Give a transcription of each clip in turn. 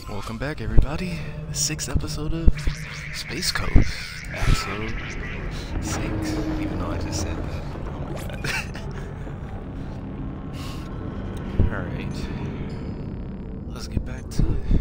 Welcome back, everybody. The 6th episode of Space Coast. Episode 6. Even though I just said that. Oh my god. Alright. Let's get back to it.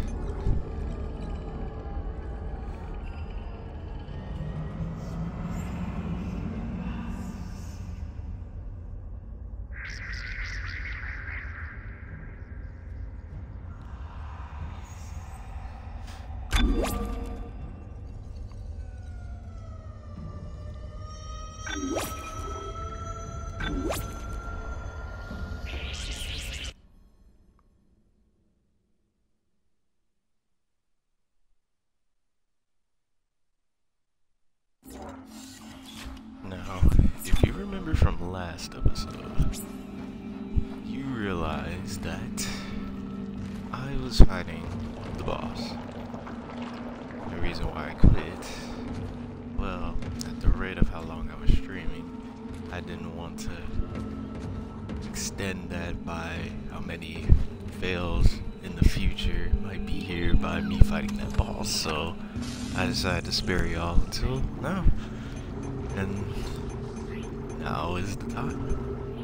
Now, if you remember from last episode, you realized that I was fighting the boss. The reason why I quit, well, at the rate of how long I was streaming, I didn't want to extend that by how many fails in the future might be here by me fighting that boss, so I decided to spare y'all until now. And now is the time.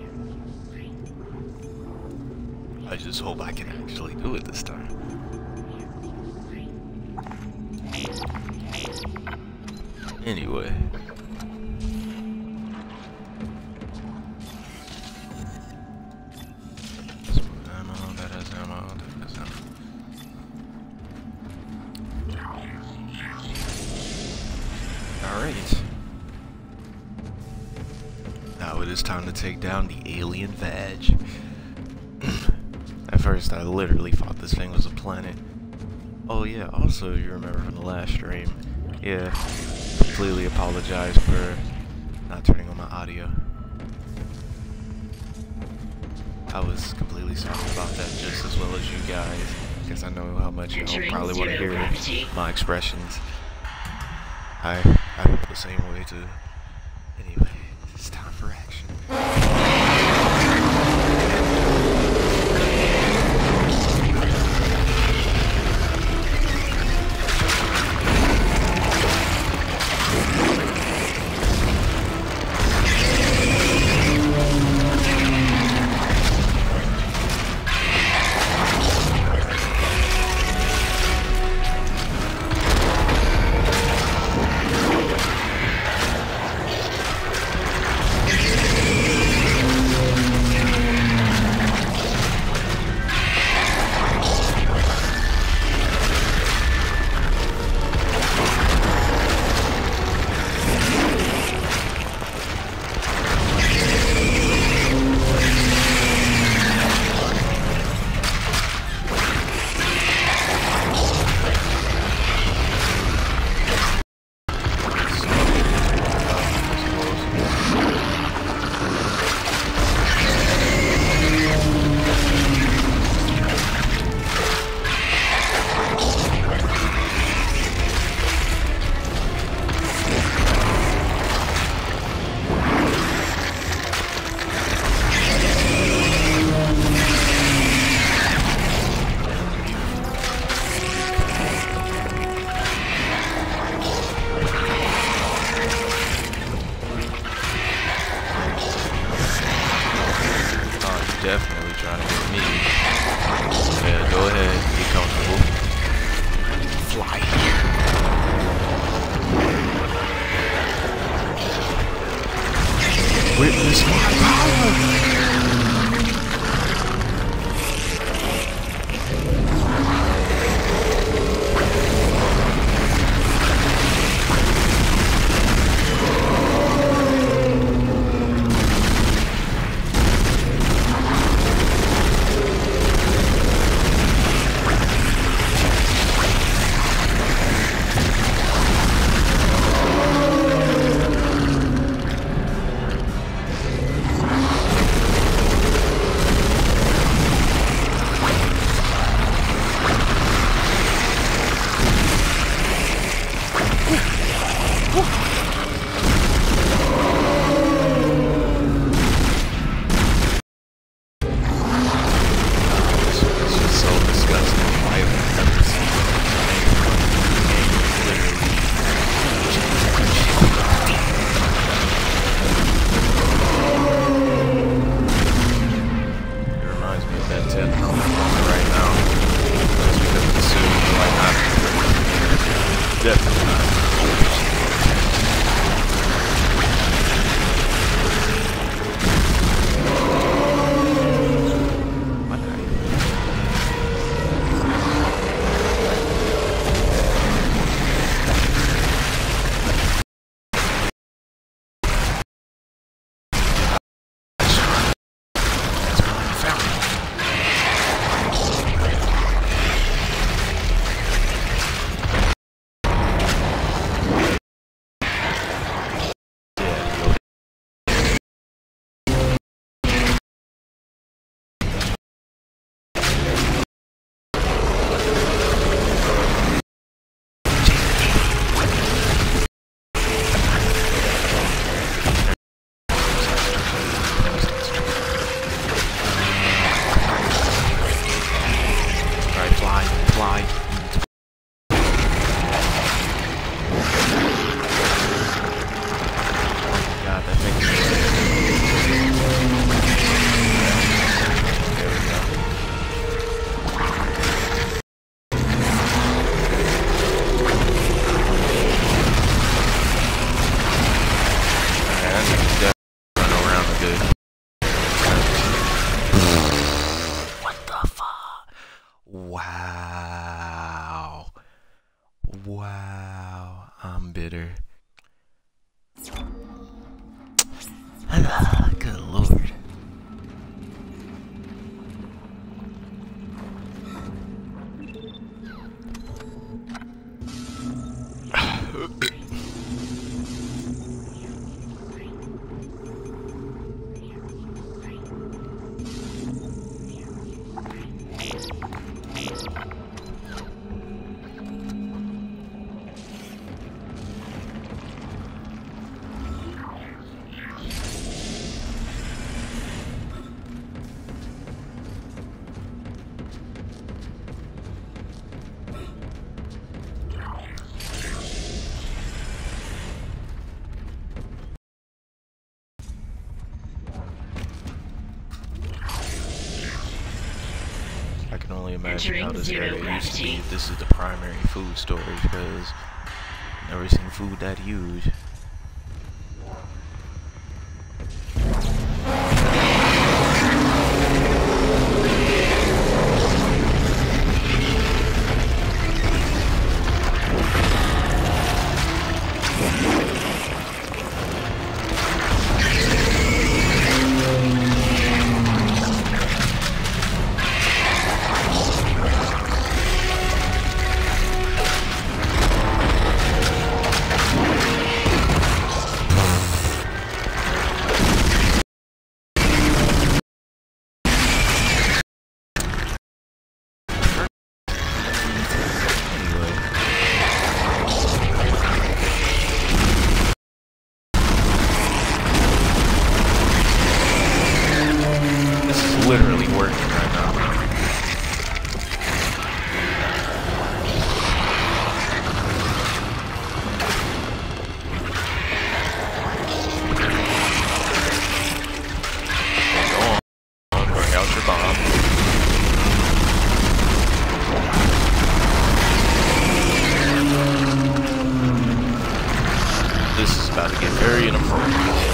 I just hope I can actually do it this time. Anyway. Alright. Now it is time to take down the alien Vagg. At first I literally thought this thing was a planet. Oh yeah, also you remember from the last stream, yeah, completely apologize for not turning on my audio. I was completely sorry about that, just as well as you guys, because I know how much y'all probably want to hear my expressions. I feel the same way too. Anyway, it's time for action. Wow, I'm bitter. Good lord. I can only imagine how this area used to be if this is the primary food storage, because I've never seen food that huge. Literally working right now. Go on, bring out your bomb. This is about to get very inappropriate.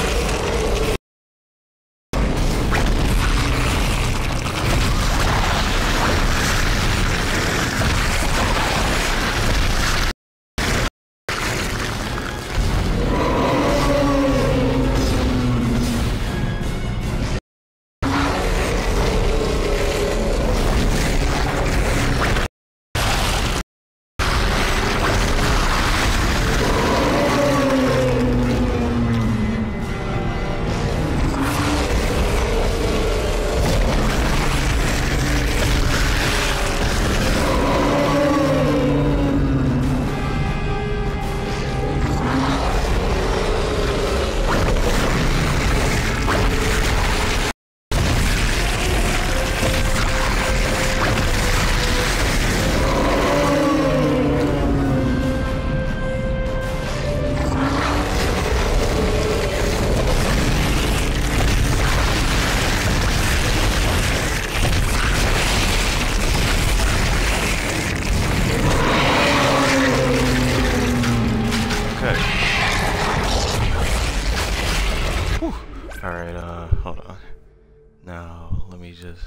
Alright, hold on. Now, let me just...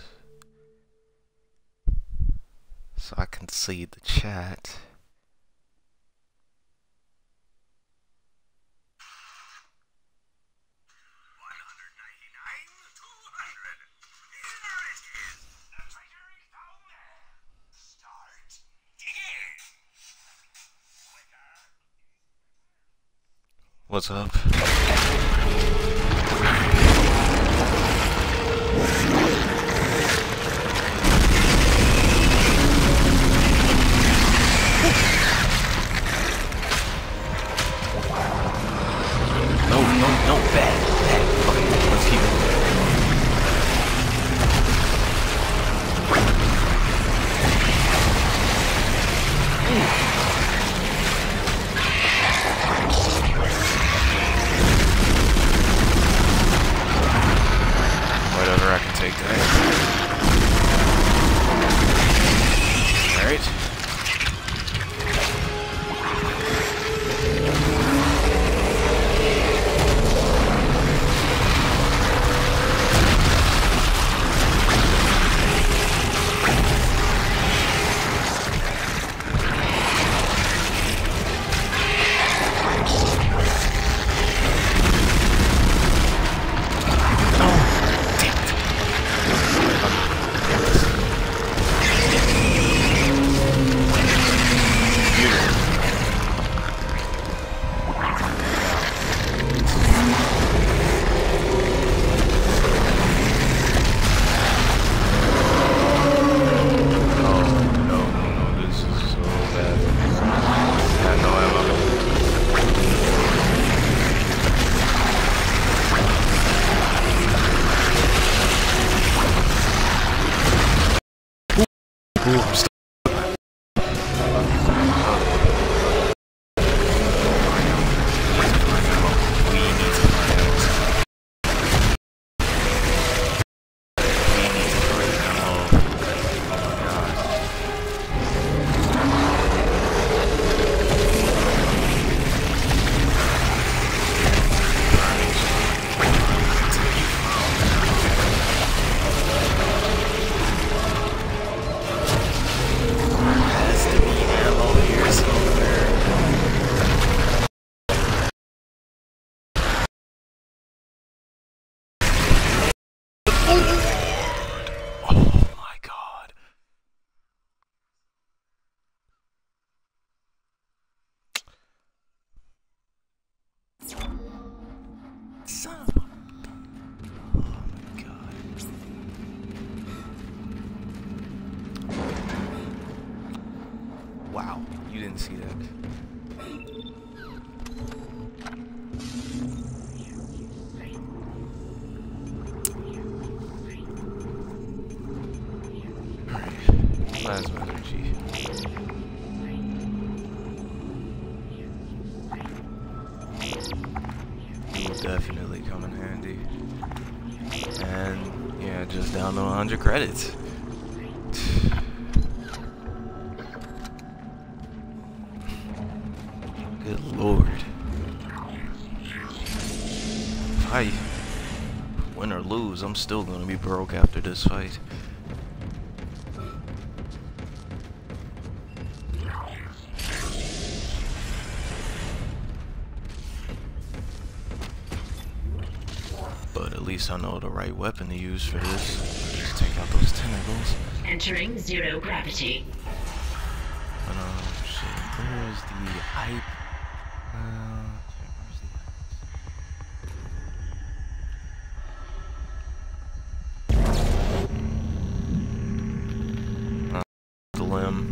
so I can see the chat. What's up? No, bad. Okay, let's keep it. Whatever, I can take that. Alright. Wow, you didn't see that. Alright, plasma energy. Will definitely come in handy. And yeah, just down to 100 credits. Good lord. If I win or lose, I'm still gonna be broke after this fight. But at least I know the right weapon to use for this. Just take out those tentacles. Entering zero gravity. Shit, where's the hype? The limb.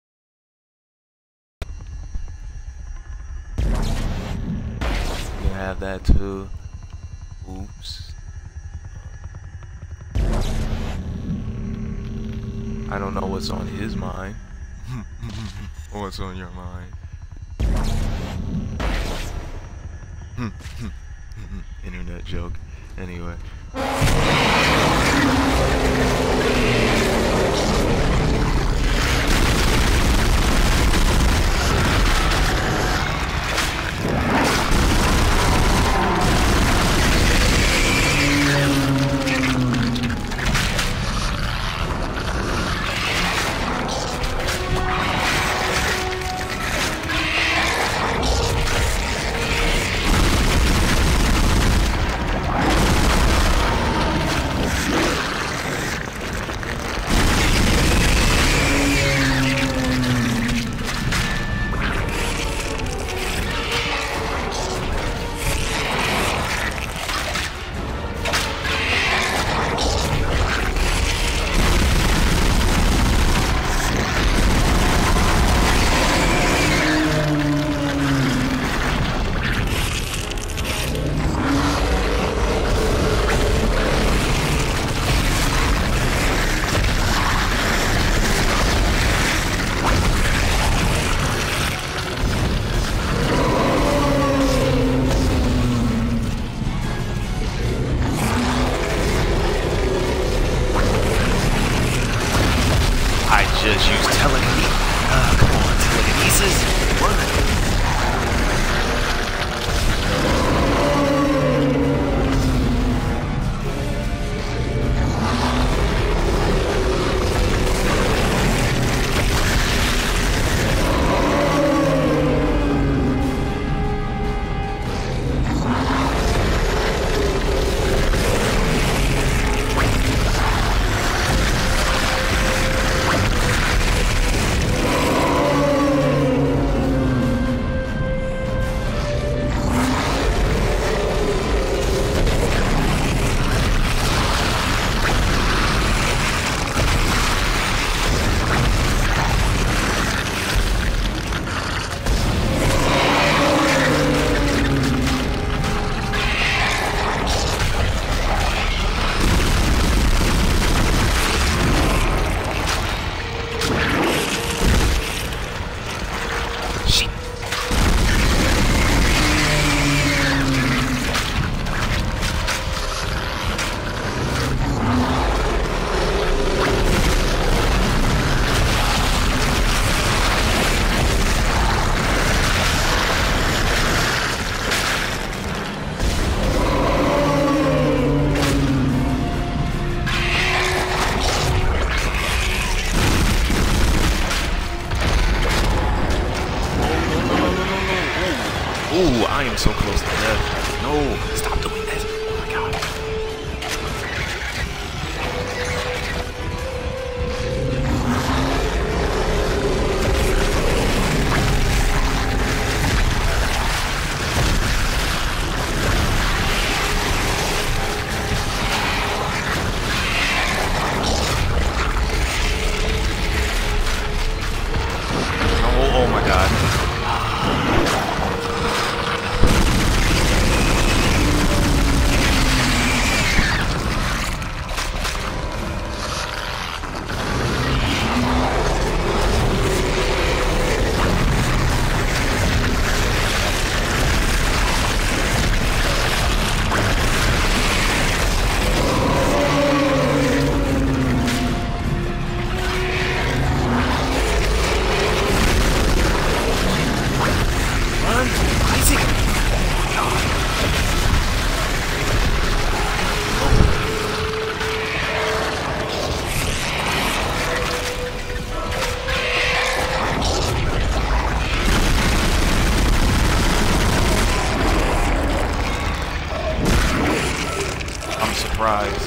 You can have that too. Oops. I don't know what's on his mind. What's on your mind? Internet joke. Anyway. Just use telekinesis. Come on, telekinesis. Run. Ooh, I am so close to death. No, stop doing this. Oh my god. my god. Surprise.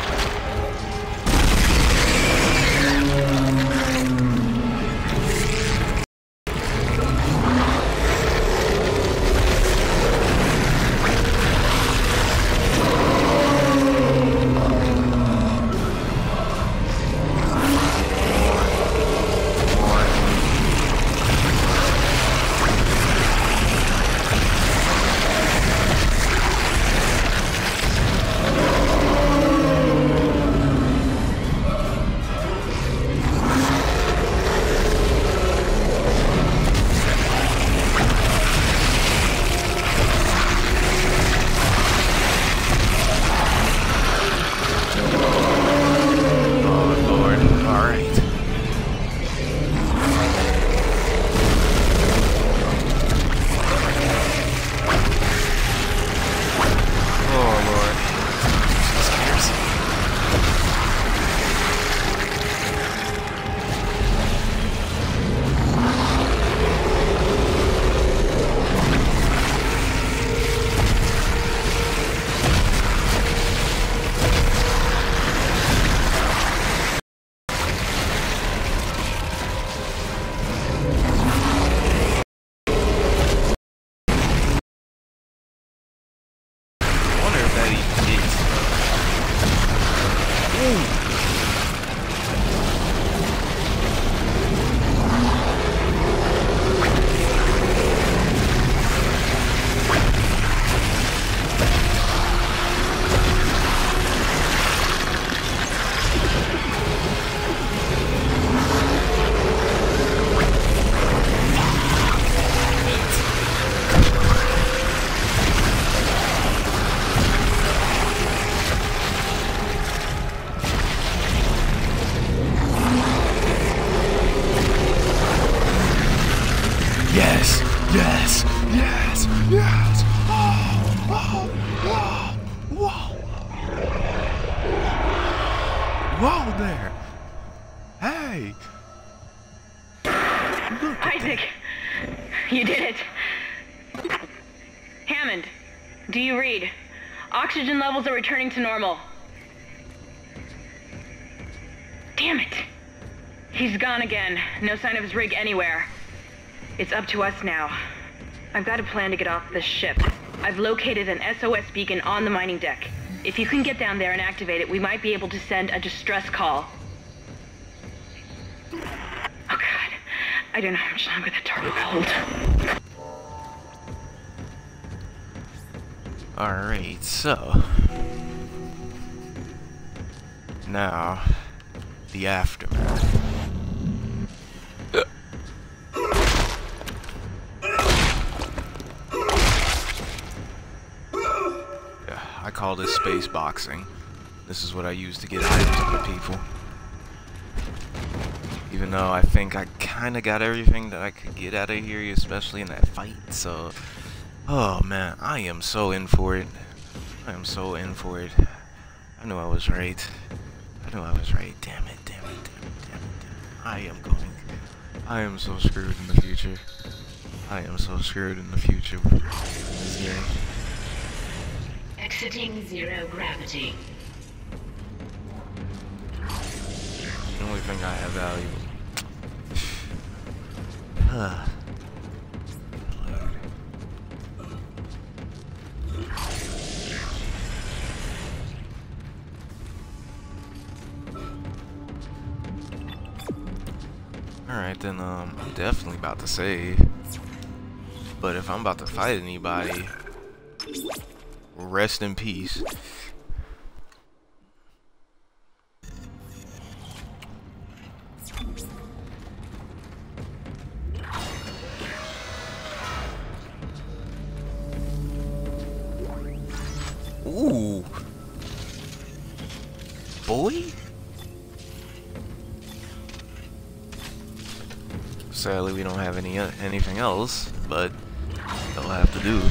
Yes! Yes! Yes! Yes! Oh! Oh! Whoa! Whoa! Whoa there! Hey! Look at Isaac! You did it! Hammond, do you read? Oxygen levels are returning to normal. Damn it! He's gone again. No sign of his rig anywhere. It's up to us now. I've got a plan to get off this ship. I've located an SOS beacon on the mining deck. If you can get down there and activate it, we might be able to send a distress call. Oh god. I don't know how much longer that door will hold. Alright, so now the aftermath. I call this space boxing. This is what I use to get items out of people. Even though I think I kinda got everything that I could get out of here, especially in that fight, so oh man, I am so in for it. I am so in for it. I knew I was right. I knew I was right. Damn it, damn it, damn it, damn it, damn it. I am so screwed in the future. I am so screwed in the future with this game. Exiting zero gravity. The only thing I have value. Alright. Alright, then, I'm definitely about to save. But if I'm about to fight anybody, rest in peace. Ooh. Boy? Sadly, we don't have anything else, but they'll have to do.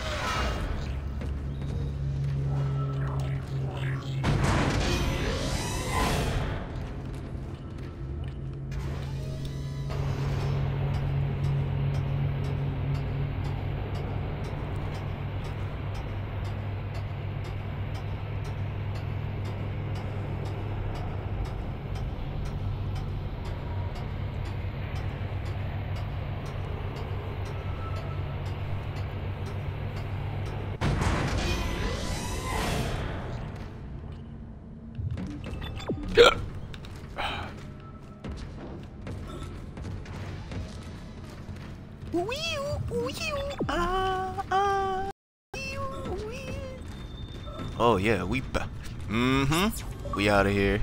Oh yeah, we out of here.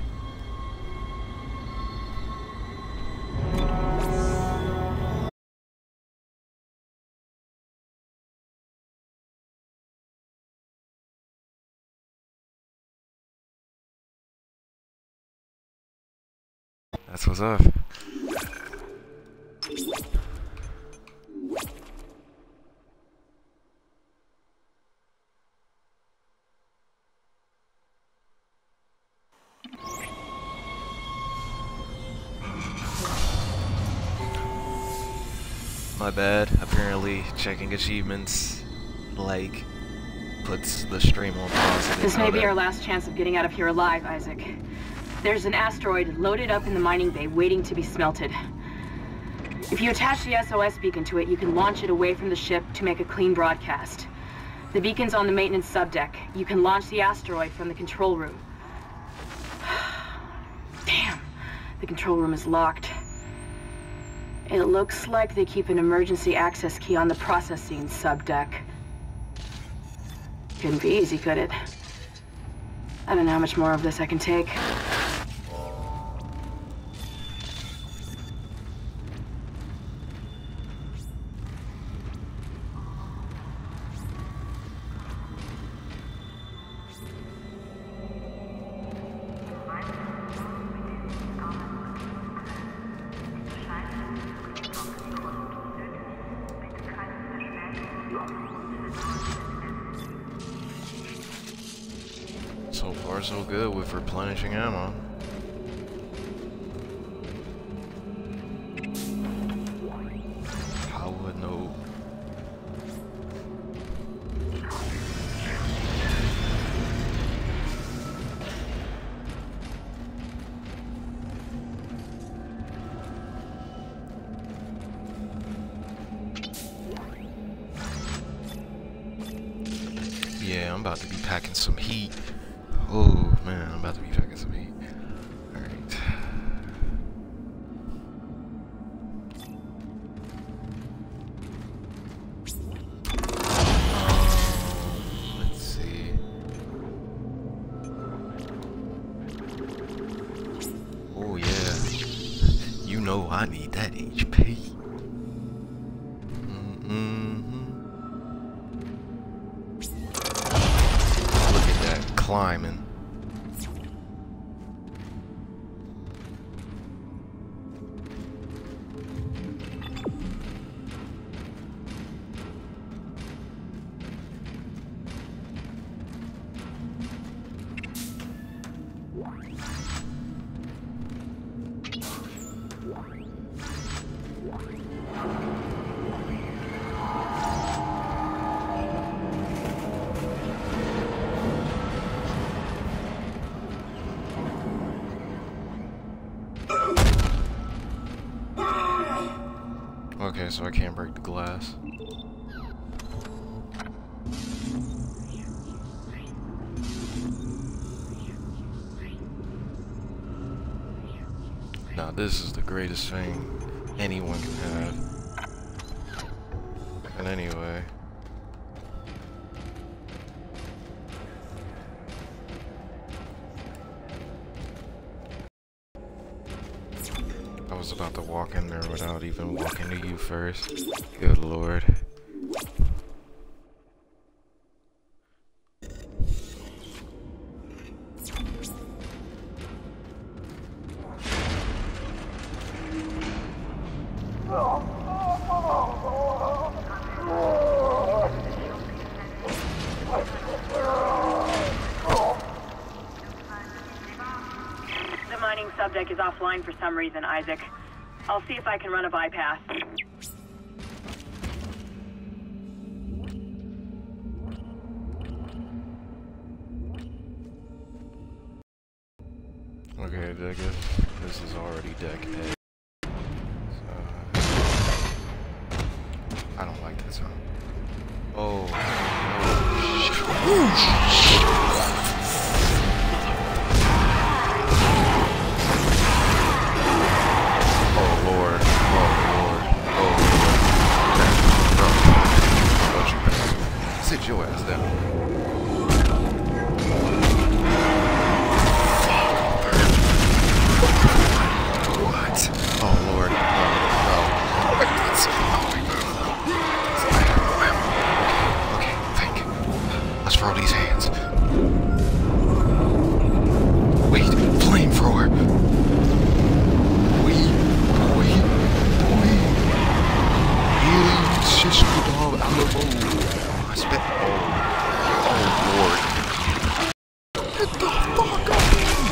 That's what's up. My bad. Apparently, checking achievements, like, puts the stream on pause. This may be our last chance of getting out of here alive, Isaac. There's an asteroid loaded up in the mining bay waiting to be smelted. If you attach the SOS beacon to it, you can launch it away from the ship to make a clean broadcast. The beacon's on the maintenance subdeck. You can launch the asteroid from the control room. Damn, the control room is locked. It looks like they keep an emergency access key on the processing subdeck. Couldn't be easy, could it? I don't know how much more of this I can take. So far, so good with replenishing ammo. How would know? Yeah, I'm about to be packing some heat. Oh man, I'm about to be packing some heat. Alright. Let's see. Oh yeah. You know I need that HP. Look at that climbing. Okay, so I can't break the glass. Now this is the greatest thing anyone can have. And anyway, I was about to walk in there without even walking to you first. Good lord. The mining subdeck is offline for some reason, Isaac. I'll see if I can run a bypass. Okay, I guess this is already deck A. So, I don't like this, huh? Oh. Oh lord. Oh lord. Oh lord. Bro. Sit your ass down. What? Oh lord. No. Okay, think. Let's throw these hands. Wait, flamethrower. Wait. Healing system dog ammo. I spit. Oh lord. Get the fuck up.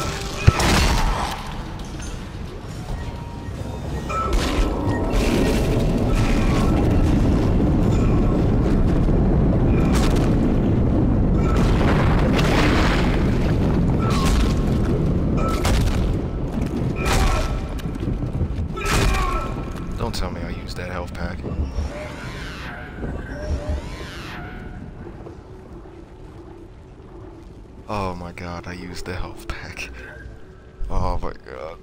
Don't tell me I used that health pack. Oh my god, I used the health pack. Oh my god.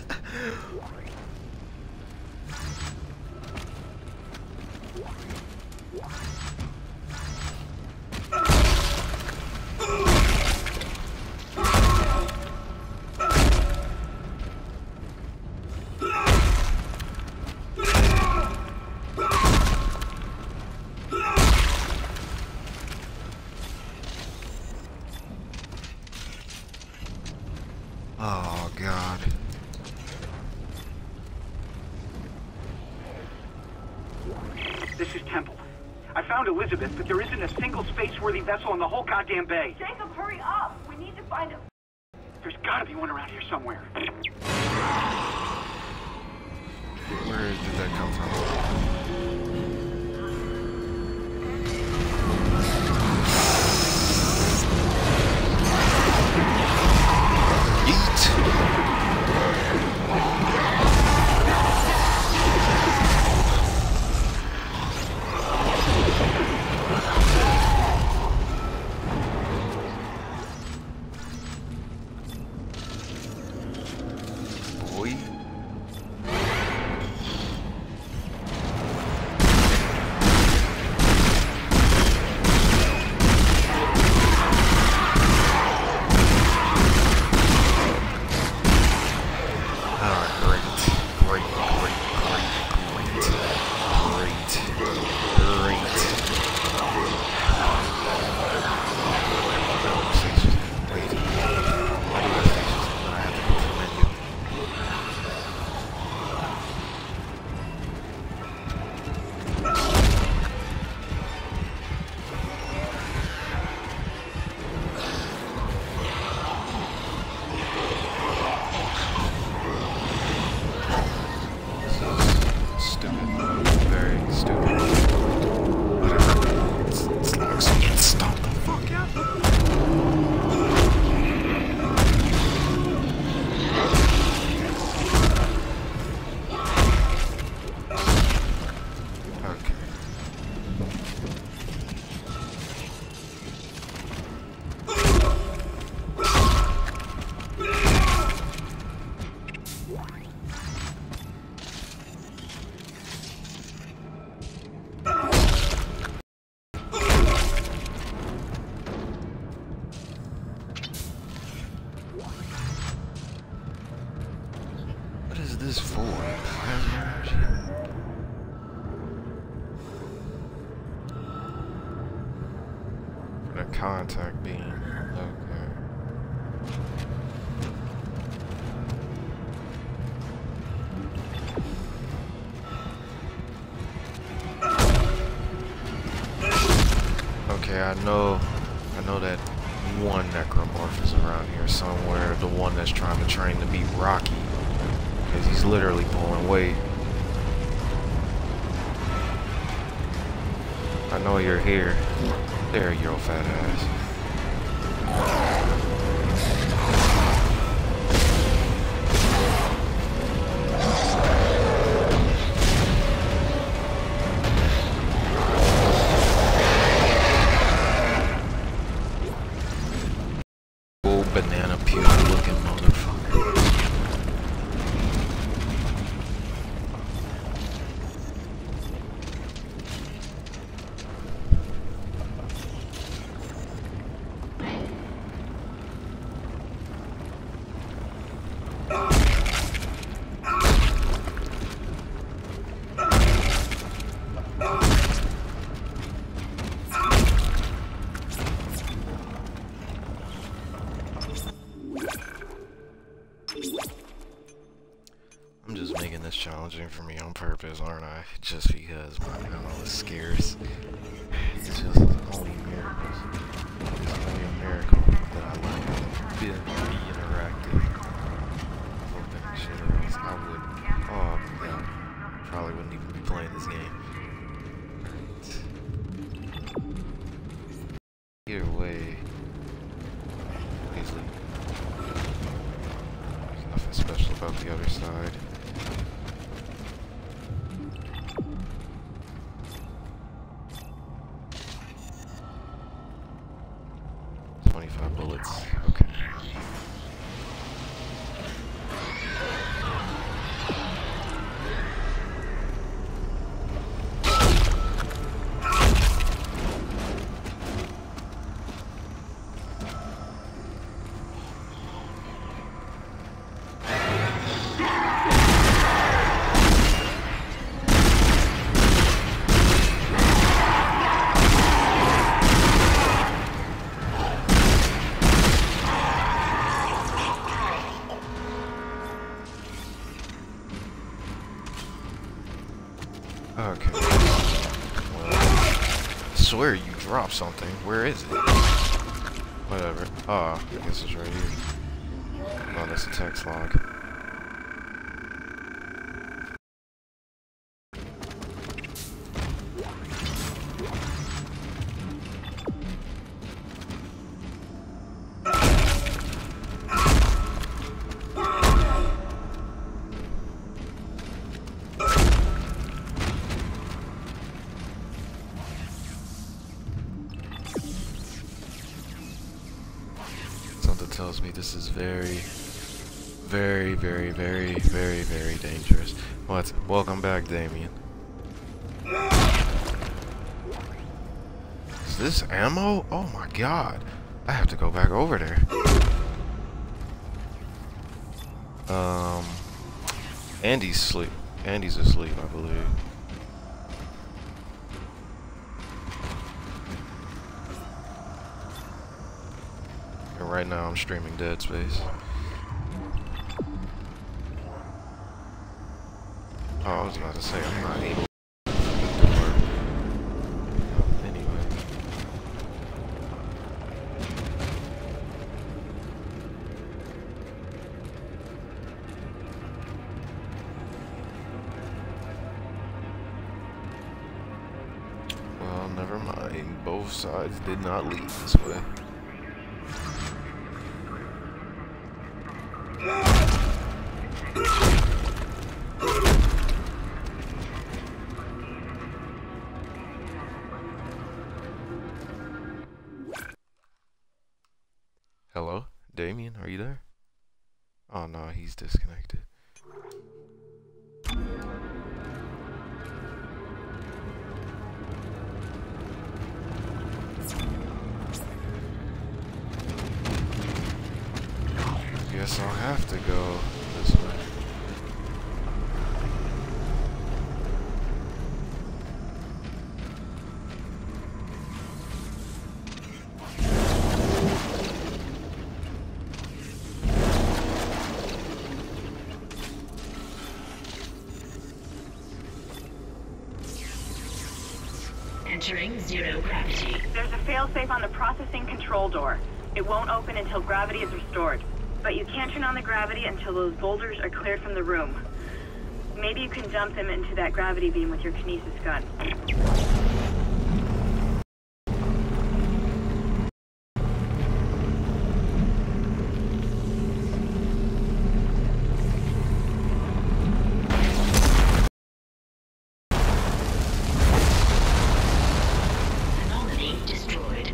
Oh god. This is Temple. I found Elizabeth, but there isn't a single space-worthy vessel in the whole goddamn bay. Jacob, hurry up! We need to find a... There's gotta be one around here somewhere. Where did that come from? Boy. contact beam. Okay. Okay, I know that one necromorph is around here somewhere. The one that's trying to train to beat Rocky. Because he's literally pulling weight. I know you're here. There, you old fat ass. Old banana peel looking motherfucker. I'm just making this challenging for me on purpose, aren't I? Just because my ammo is scarce. It's just only miracles. It's only a miracle that I like be interactive. Open shit, or else I would. Oh yeah, probably wouldn't even be playing this game. Either way, please leave. There's nothing special about the other side. 25 bullets. Okay. Okay. Well, I swear you dropped something. Where is it? Whatever. Oh, I guess it's right here. Oh, that's a text log. Tells me this is very, very, very, very, very, very dangerous. What? Welcome back, Damien. Is this ammo? Oh my god. I have to go back over there. Andy's asleep. Andy's asleep, I believe. And right now I'm streaming Dead Space. Oh, I was about to say I'm not able to work. Anyway. Well, never mind. Both sides did not lead this way. Hello? Damien, are you there? Oh no, he's disconnected. Guess I'll have to go this way. Entering zero gravity. There's a failsafe on the processing control door. It won't open until gravity is restored. But you can't turn on the gravity until those boulders are cleared from the room. Maybe you can dump them into that gravity beam with your kinesis gun. Anomaly destroyed.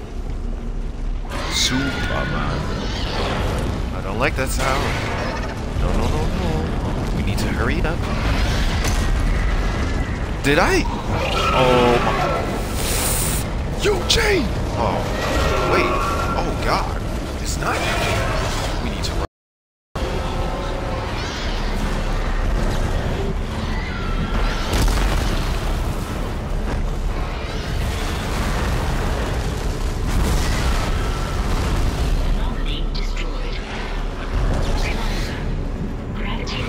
Superman. I don't like that sound. No, no, no, no. We need to hurry up. Did I? Oh my. Eugene! Oh, wait. Oh God. It's not Eugene. We need to run. Anomaly destroyed. Reminder. Gravity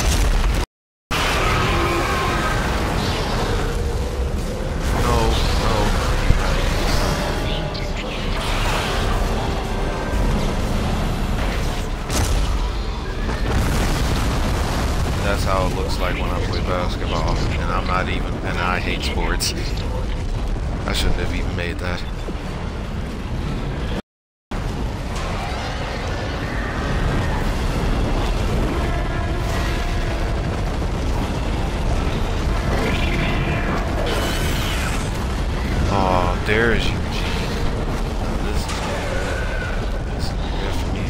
No, no. anomaly destroyed. That's how it looks like when I play basketball. And I'm not even, and I hate sports. I shouldn't have even made that. Oh, there's Eugene. This is good for me.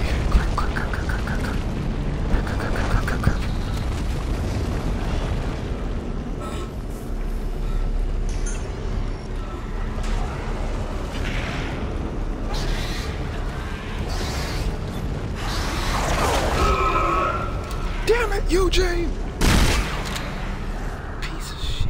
Damn it, Eugene! Piece of shit.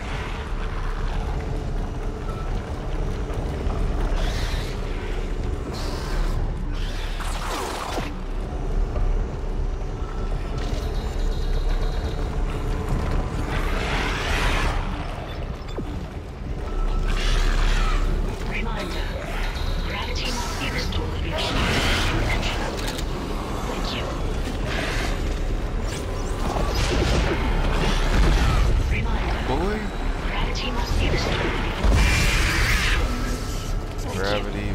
Reminder. Gravity must be restored before accessing the control room. Thank you. Reminder. Boy, Gravity must be restored before accessing the control room. gravity.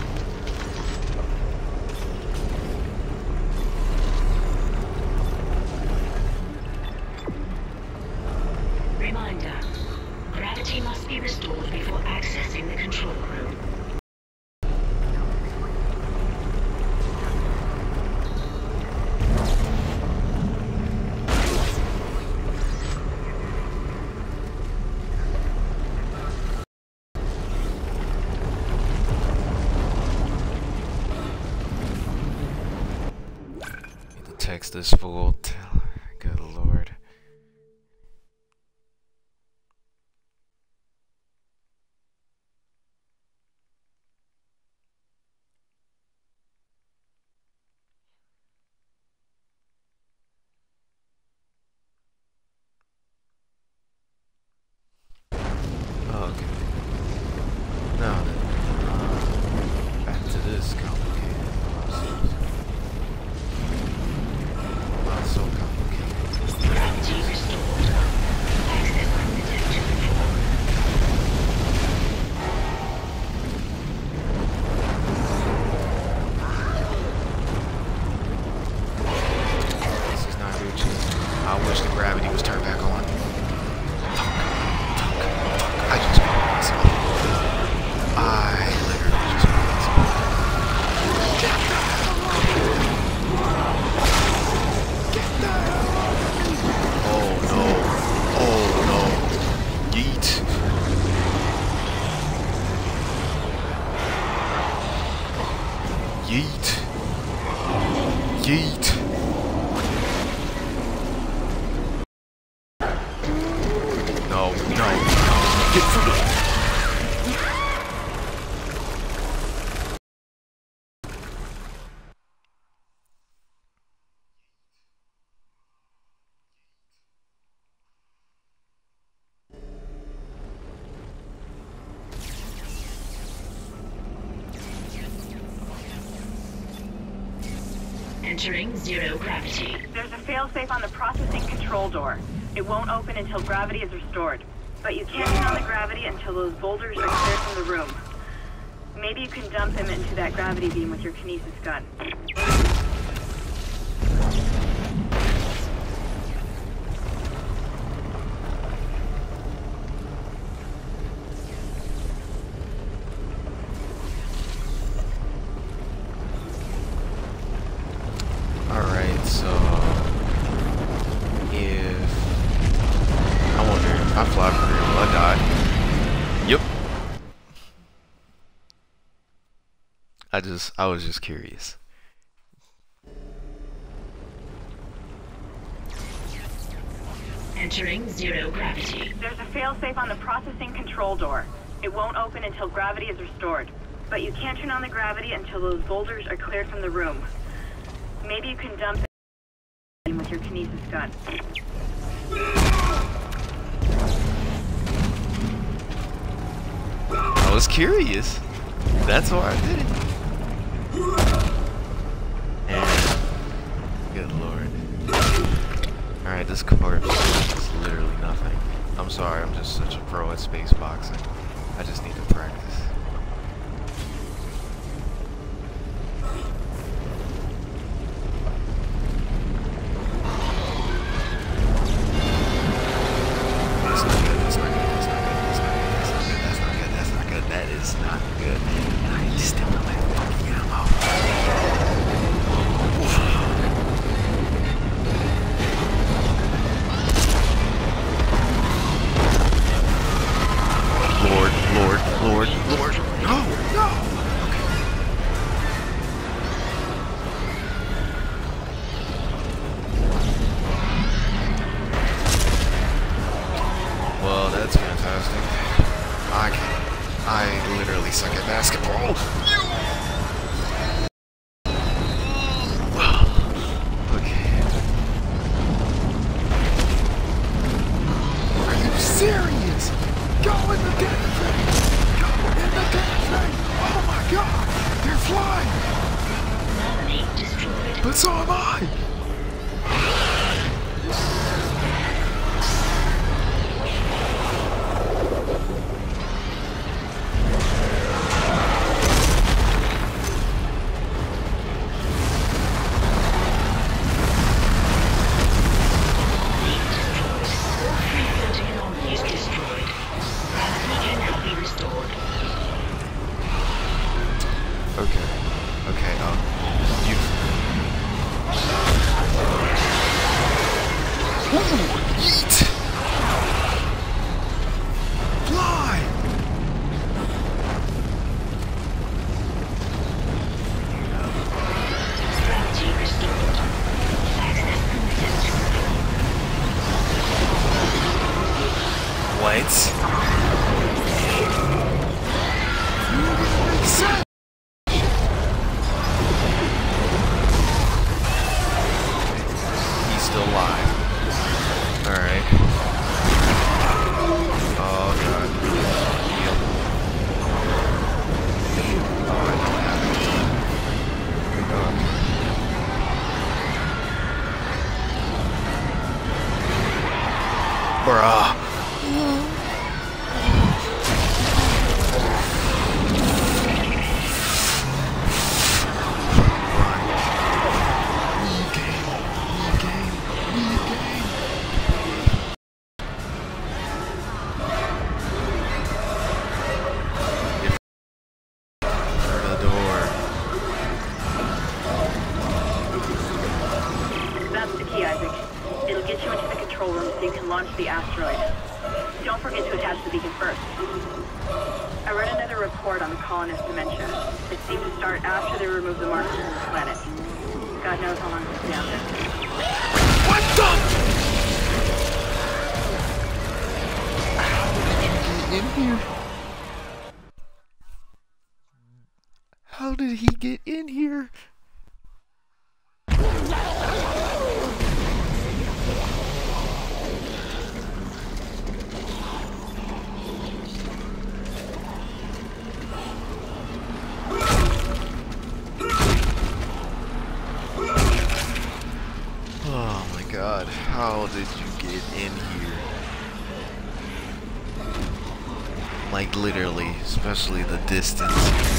Reminder. Gravity must be restored before accessing the control room. Need to text this fool. Good lord. Okay. Now then, back to this complicated process. Not so complicated. Gravity restored. Access undetected before. This is not Gucci. I wish the gravity was turned back on. I just put myself. I literally just put myself. Get down! Oh no. Oh no. Yeet. Yeet. Yeet. No, no, no. Get through it. Entering zero gravity. There's a failsafe on the processing control door. It won't open until gravity is restored. But you can't turn on the gravity until those boulders are cleared from the room. Maybe you can dump them into that gravity beam with your kinesis gun. Alright, so if I wonder if I fly for real, will I die? Yep. I was just curious. Entering zero gravity. There's a failsafe on the processing control door. It won't open until gravity is restored. But you can't turn on the gravity until those boulders are cleared from the room. Maybe you can dump them with your kinesis gun. I was curious. That's why I did it. And good lord. Alright, this corpse is literally nothing. I'm sorry, I'm just such a pro at space boxing. I just need to practice. That's not good, that's not good, that's not good, that's not good, that's not good, that's not good, that's not good, that is not good. I just don't know my fucking ammo. Lord, no, no! Okay. Well, that's fantastic. I literally suck at basketball. Okay. Are you serious? Go in the damn thing! Oh my god! They're flying! Nominate destroyed. But so am I! The asteroid. Don't forget to attach the beacon first. I read another report on the colonist dementia. It seemed to start after they removed the markers from the planet. God knows how long it's down there. What the? How did he get in here? How did he get in here? Like literally, especially the distance.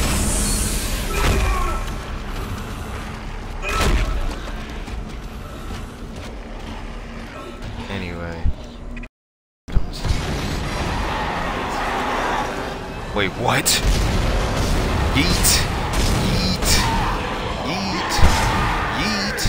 Anyway. Wait, what? Yeet. Yeet. Yeet. Yeet.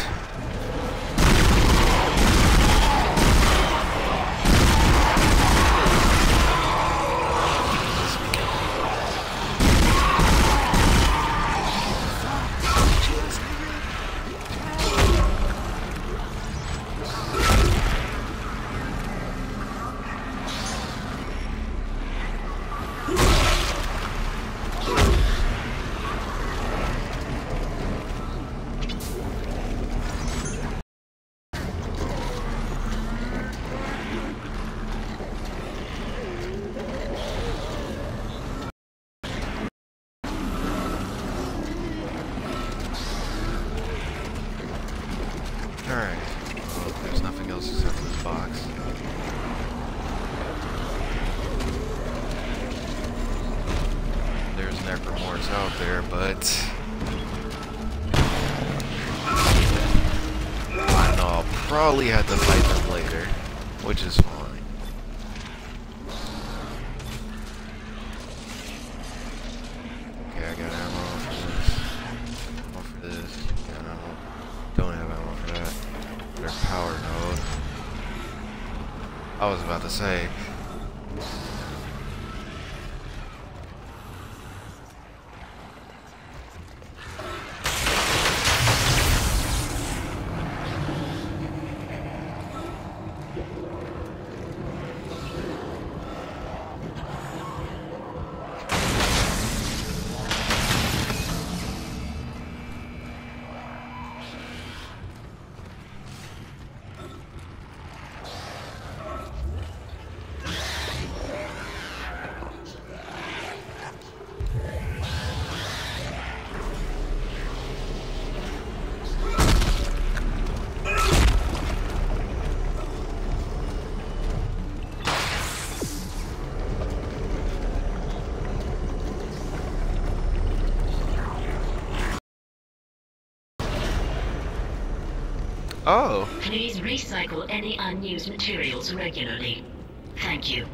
Alright, well, there's nothing else except for this box. There's necromorphs out there, but I know I'll probably have to fight them later, which is fine. Okay, I got ammo for this. Ammo for this. Got ammo. Don't have ammo for that. Their power node. I was about to say. Oh. Please recycle any unused materials regularly. Thank you.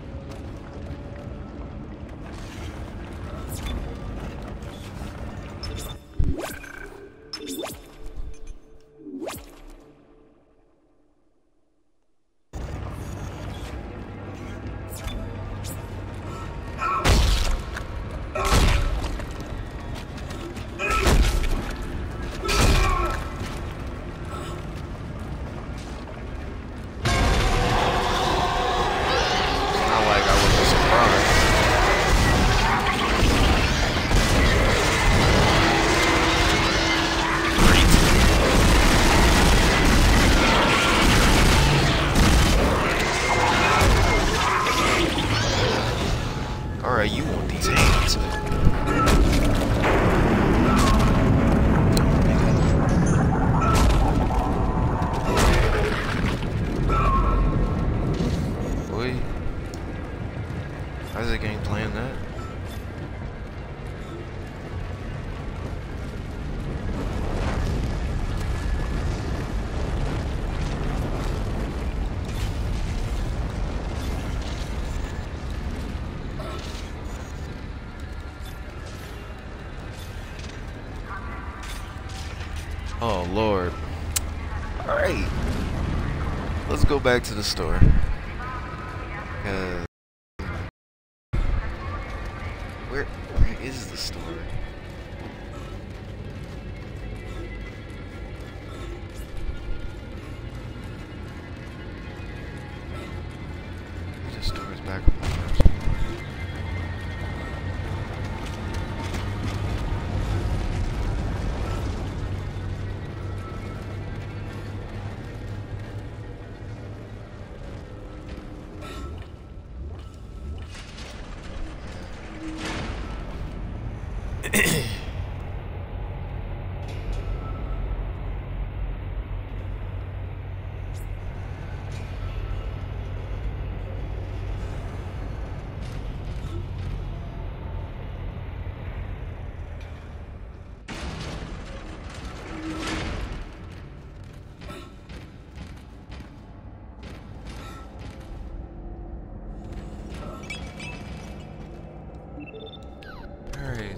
Alright, you want these hands. Boy. How's the game playing that? Oh Lord. Alright. Let's go back to the store. Where is the store? The store is back on the first floor.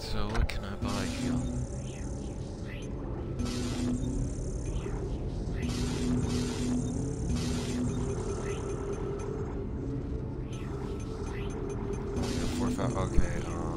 Alright, so what can I buy you? Okay,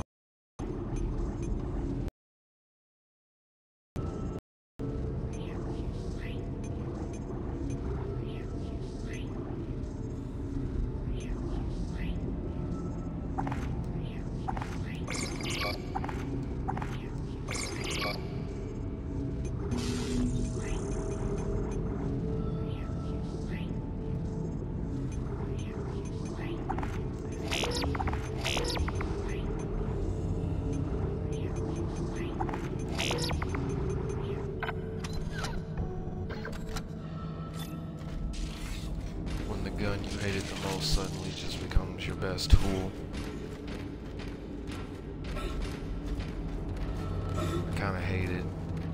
when the gun you hated the most suddenly just becomes your best tool. Kinda hate it.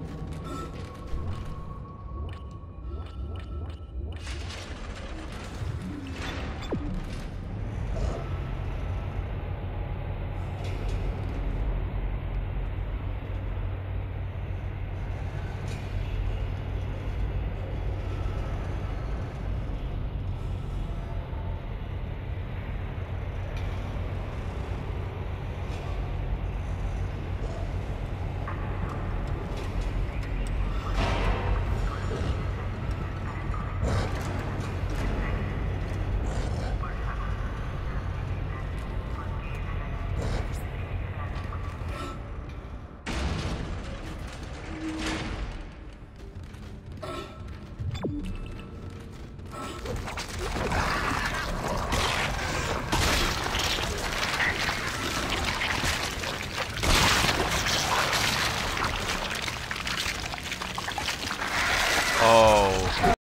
Oh.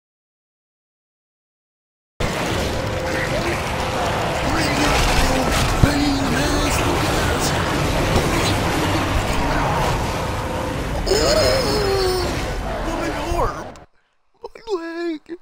My arm! My leg!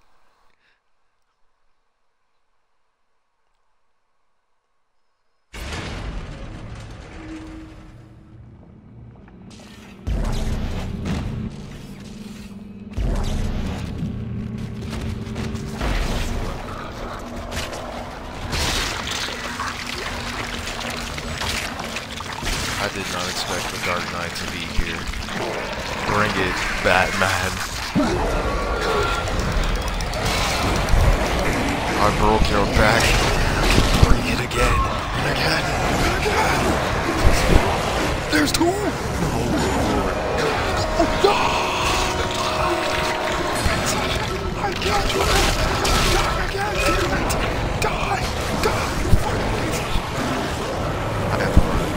I did not expect the Dark Knight to be here. Bring it, Batman. I broke your back. Bring it again, and again, and again. There's two! No. I got you! Die again, damn it! Die! Die! You fucking piece of shit. I have to run.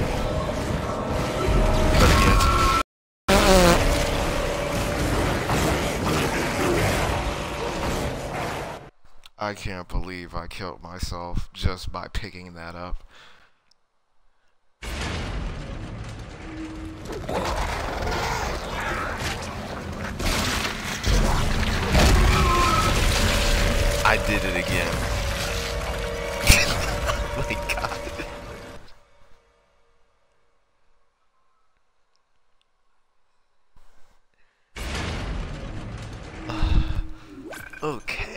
I can't believe I killed myself just by picking that up. I did it again. My God. Okay.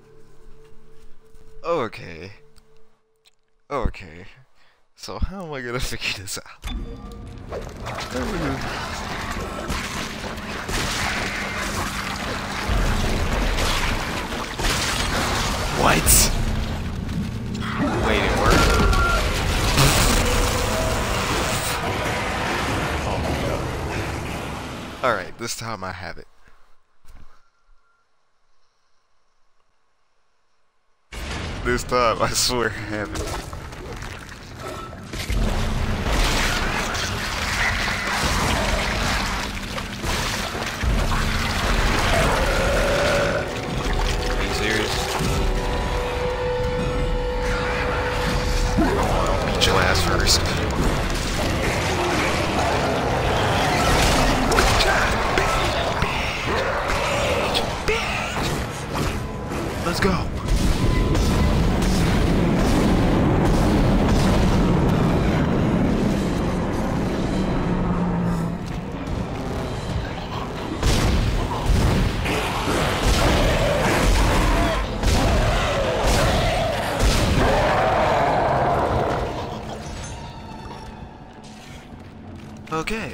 Okay. Okay. So how am I gonna figure this out? What? Wait, it worked? Oh my God. Alright, this time I have it. This time, I swear I have it. Are you serious? Beat your ass first. Let's go. Okay.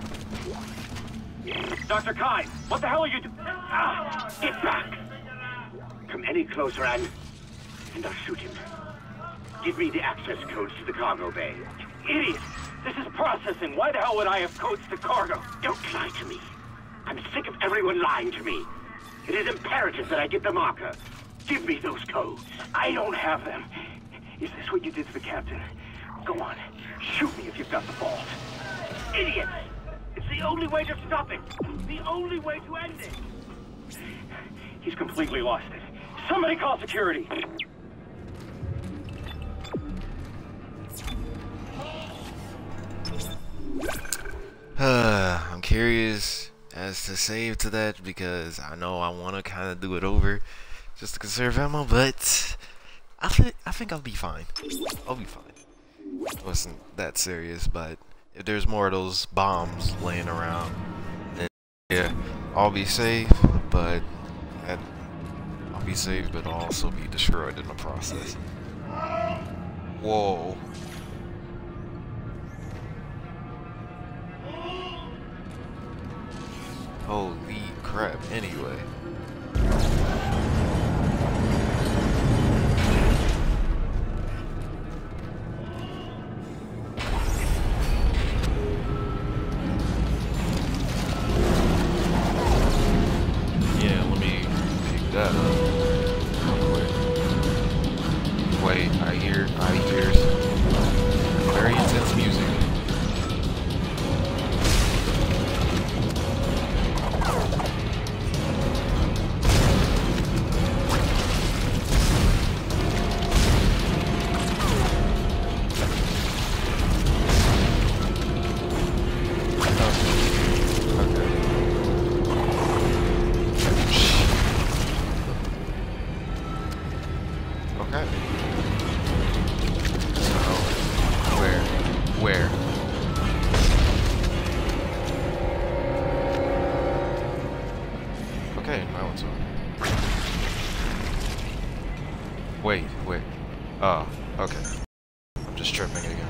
Dr. Kine, what the hell are you doing? Ah, get back! Come any closer and I'll shoot him. Give me the access codes to the cargo bay. Idiot! This is processing. Why the hell would I have codes to cargo? Don't lie to me. I'm sick of everyone lying to me. It is imperative that I get the marker. Give me those codes. I don't have them. Is this what you did to the captain? Go on. Shoot me if you've got the balls. Idiots! It's the only way to stop it. The only way to end it. He's completely lost it. Somebody call security. I'm curious as to save to that because I know I want to kind of do it over just to conserve ammo, but I think I'll be fine. I'll be fine. It wasn't that serious, but if there's more of those bombs laying around, then yeah, I'll be safe, but I'll be safe, but I'll also be destroyed in the process. Whoa. Holy crap, anyway. Yeah, let me pick that up real quick. Wait, I hear some very intense music. Where? Okay, now it's on. Wait. Oh, okay. I'm just tripping again.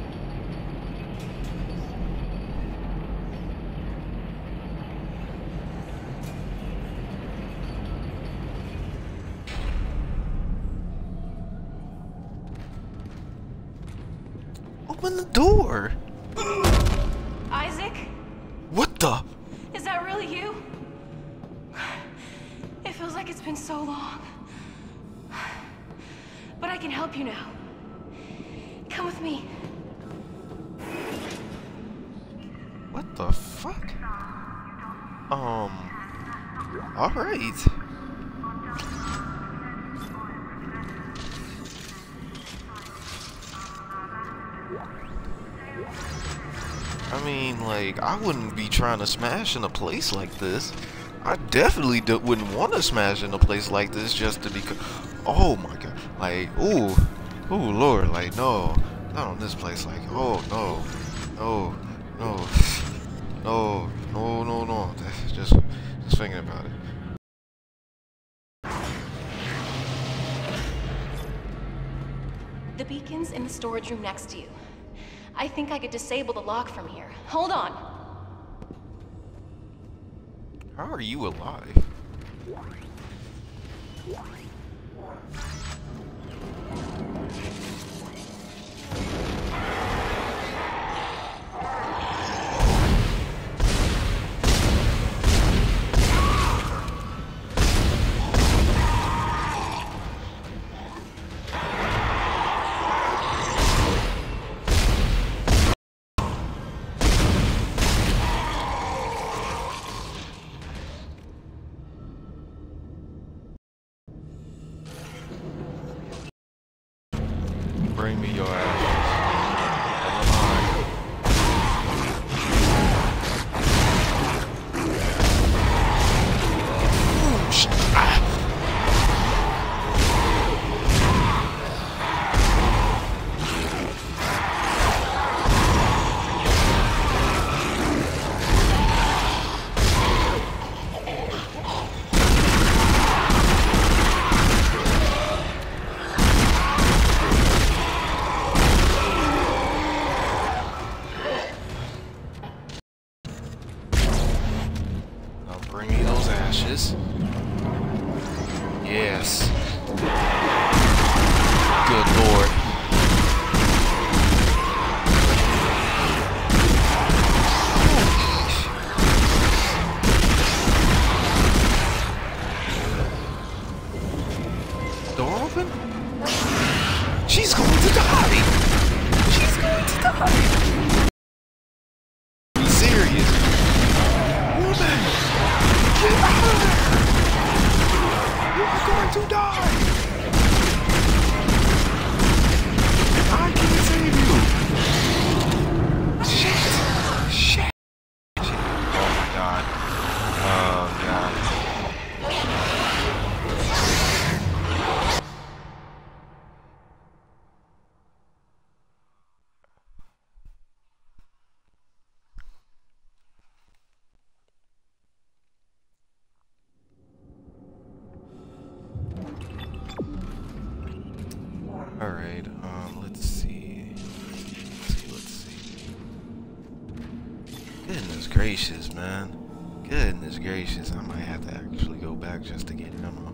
Open the door! Isaac? What the? Is that really you? It feels like it's been so long. But I can help you now. Come with me. What the fuck? Alright. I mean, like, I wouldn't be trying to smash in a place like this. I definitely wouldn't want to smash in a place like this just to be. Oh my god. Like, ooh, lord, like, no. Not on this place, like, oh, no. No. Just thinking about it. The beacon's in the storage room next to you. I think I could disable the lock from here. Hold on. How are you alive? Goodness gracious, man. Goodness gracious. I might have to actually go back just to get ammo.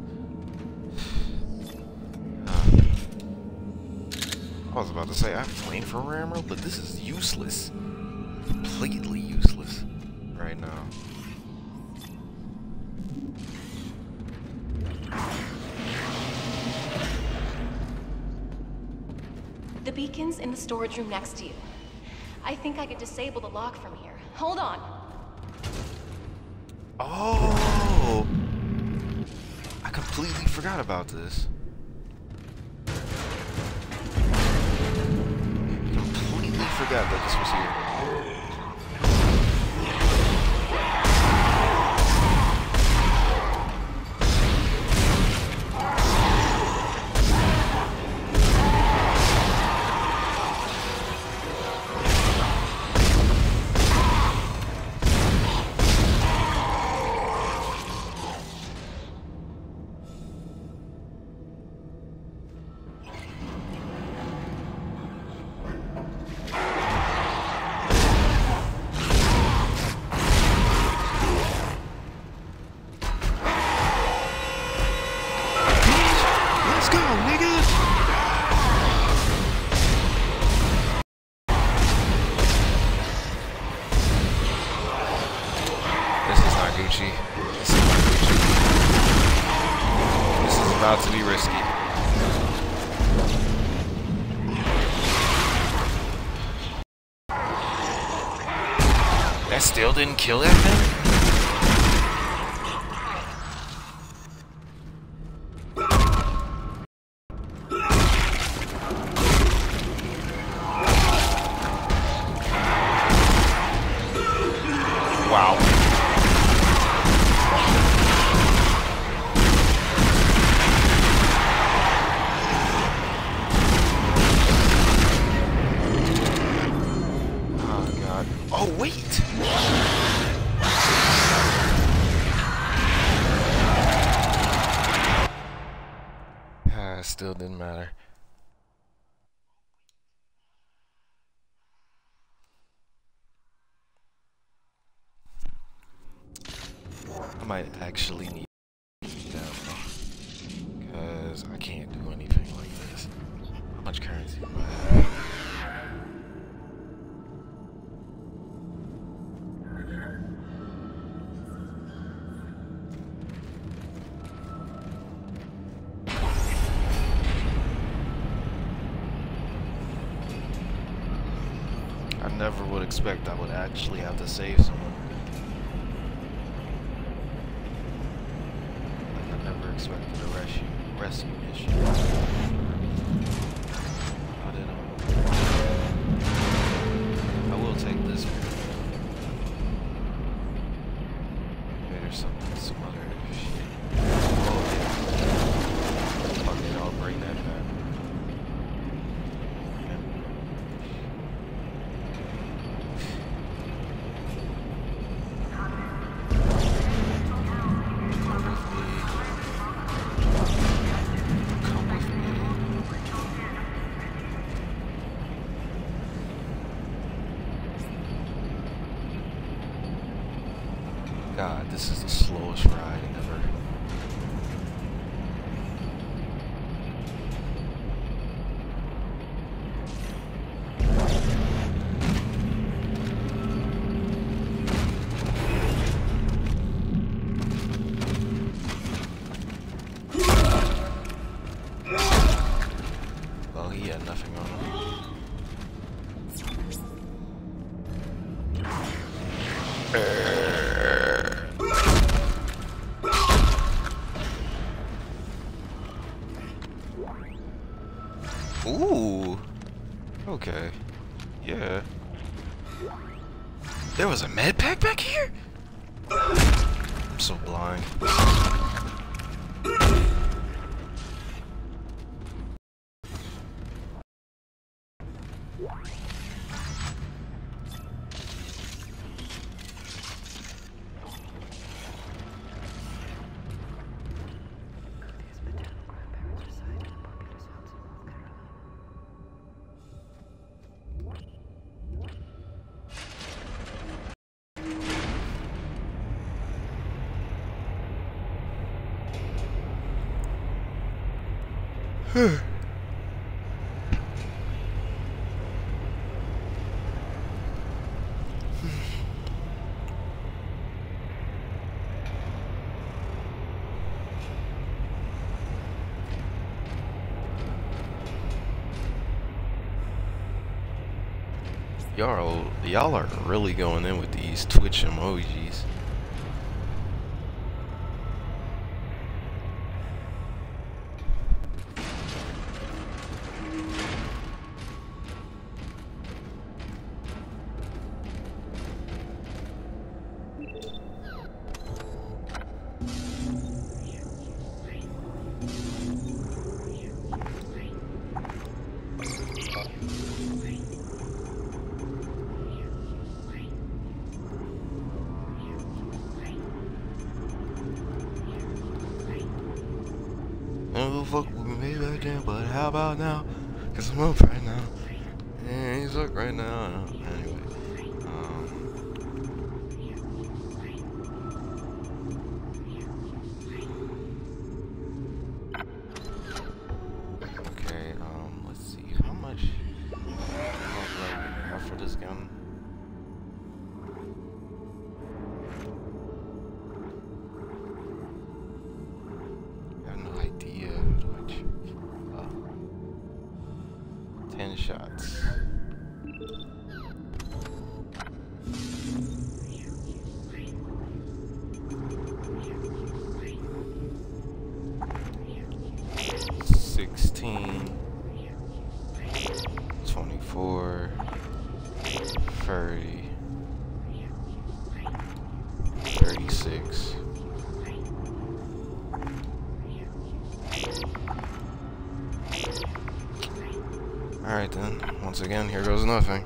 I was about to say I have flamethrower ammo, but this is useless. Completely useless right now. The beacon's in the storage room next to you. I think I could disable the lock from here. Hold on. Oh! I completely forgot about this. Completely forgot that this was here. This is about to be risky. That still didn't kill that thing? Wow. Oh, wait! Still didn't matter. I might actually need that because I can't do anything like this. How much currency do I have? I never would expect I would actually have to save someone. Like I never expected a rescue mission. I didn't. I will take this one. Maybe there's some other shit. Oh yeah. Okay, I'll bring that back. God, this is the slowest ride ever. Well, he had nothing on him. Ooh. Okay. Yeah. There was a med pack back here? I'm so blind. Y'all are really going in with these Twitch emojis. Oh, fuck with me back then, but how about now? Cause I'm up right now. And he's up right now. Anyway. Okay, let's see. How much do I have for this gun? I have no idea. 10 shots. $16, 24, 30, 36. Alright then, once again, here goes nothing.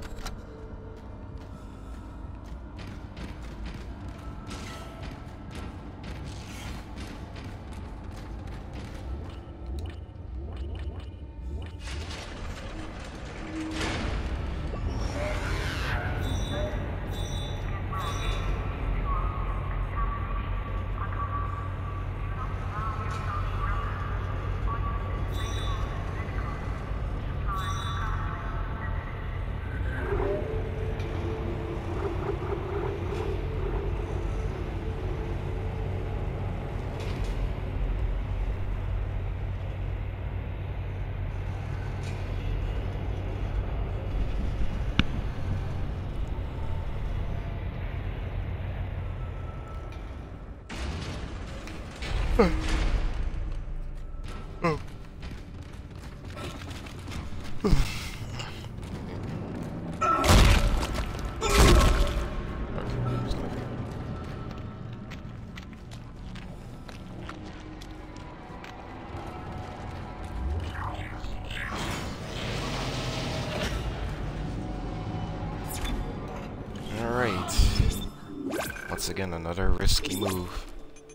Once again, another risky move.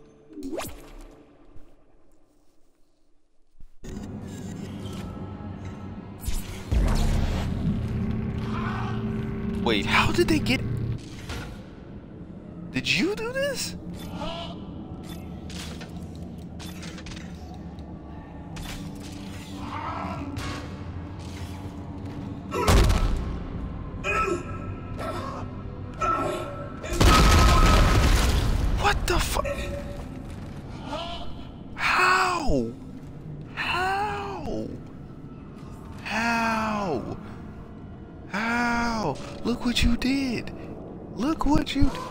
Wait, how did they get... Did you do this? What the fuck? How? How? How? How? Look what you did. Look what you did.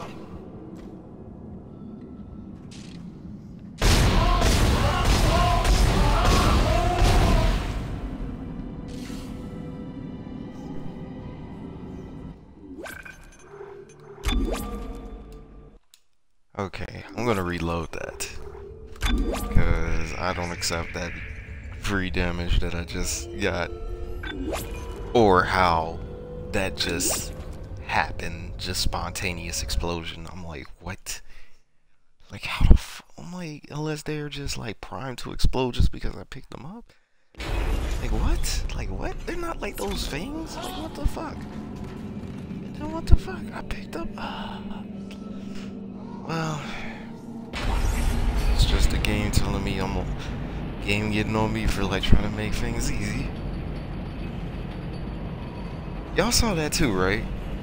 Okay, I'm gonna reload that because I don't accept that free damage that I just got, or how that just happened, just spontaneous explosion. I'm like, what? Like, how the f— I'm like, unless they're just like primed to explode just because I picked them up. Like what? Like what? They're not like those things. Like what the fuck? Then what the fuck? I picked up. Well, it's just the game telling me I'm gonna Game getting on me for like trying to make things easy. Y'all saw that too, right?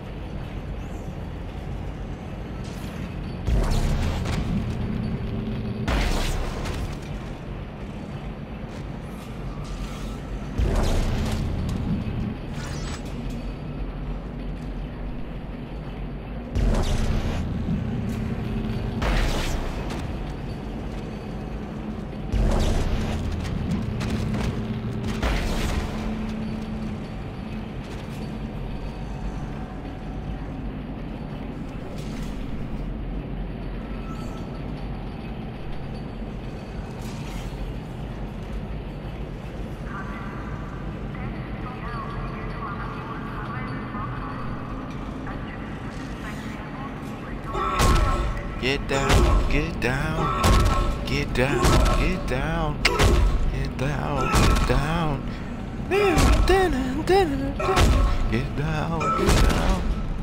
Get down, get down, get down, get down, get down, get down. Get down, get down.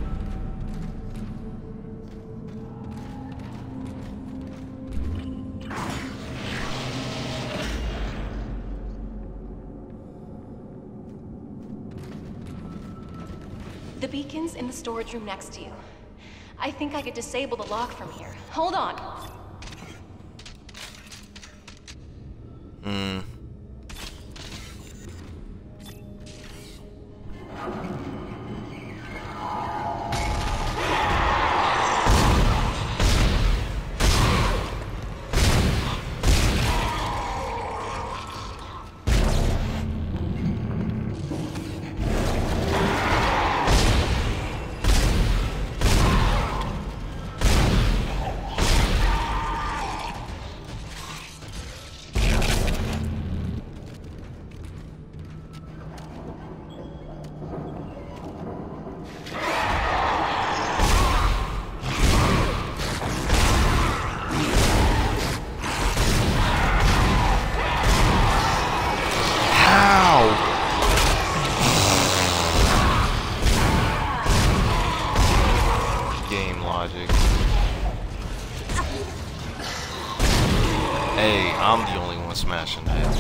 The beacon's in the storage room next to you. I think I could disable the lock from here. Hold on. Hey, I'm the only one smashing that.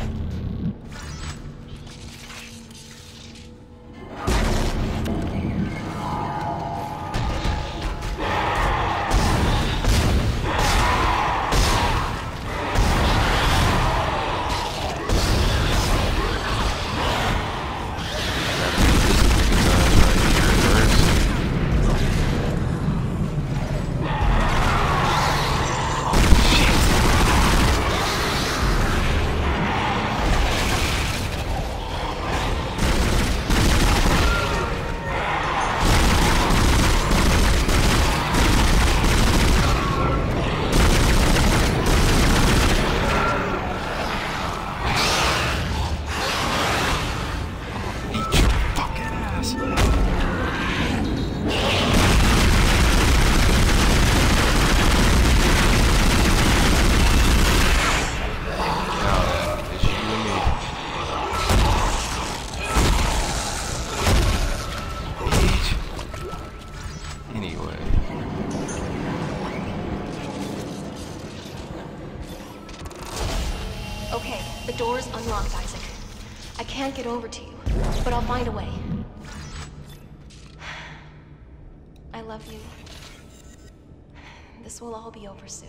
Okay, the door's unlocked, Isaac. I can't get over to you, but I'll find a way. I love you. This will all be over soon.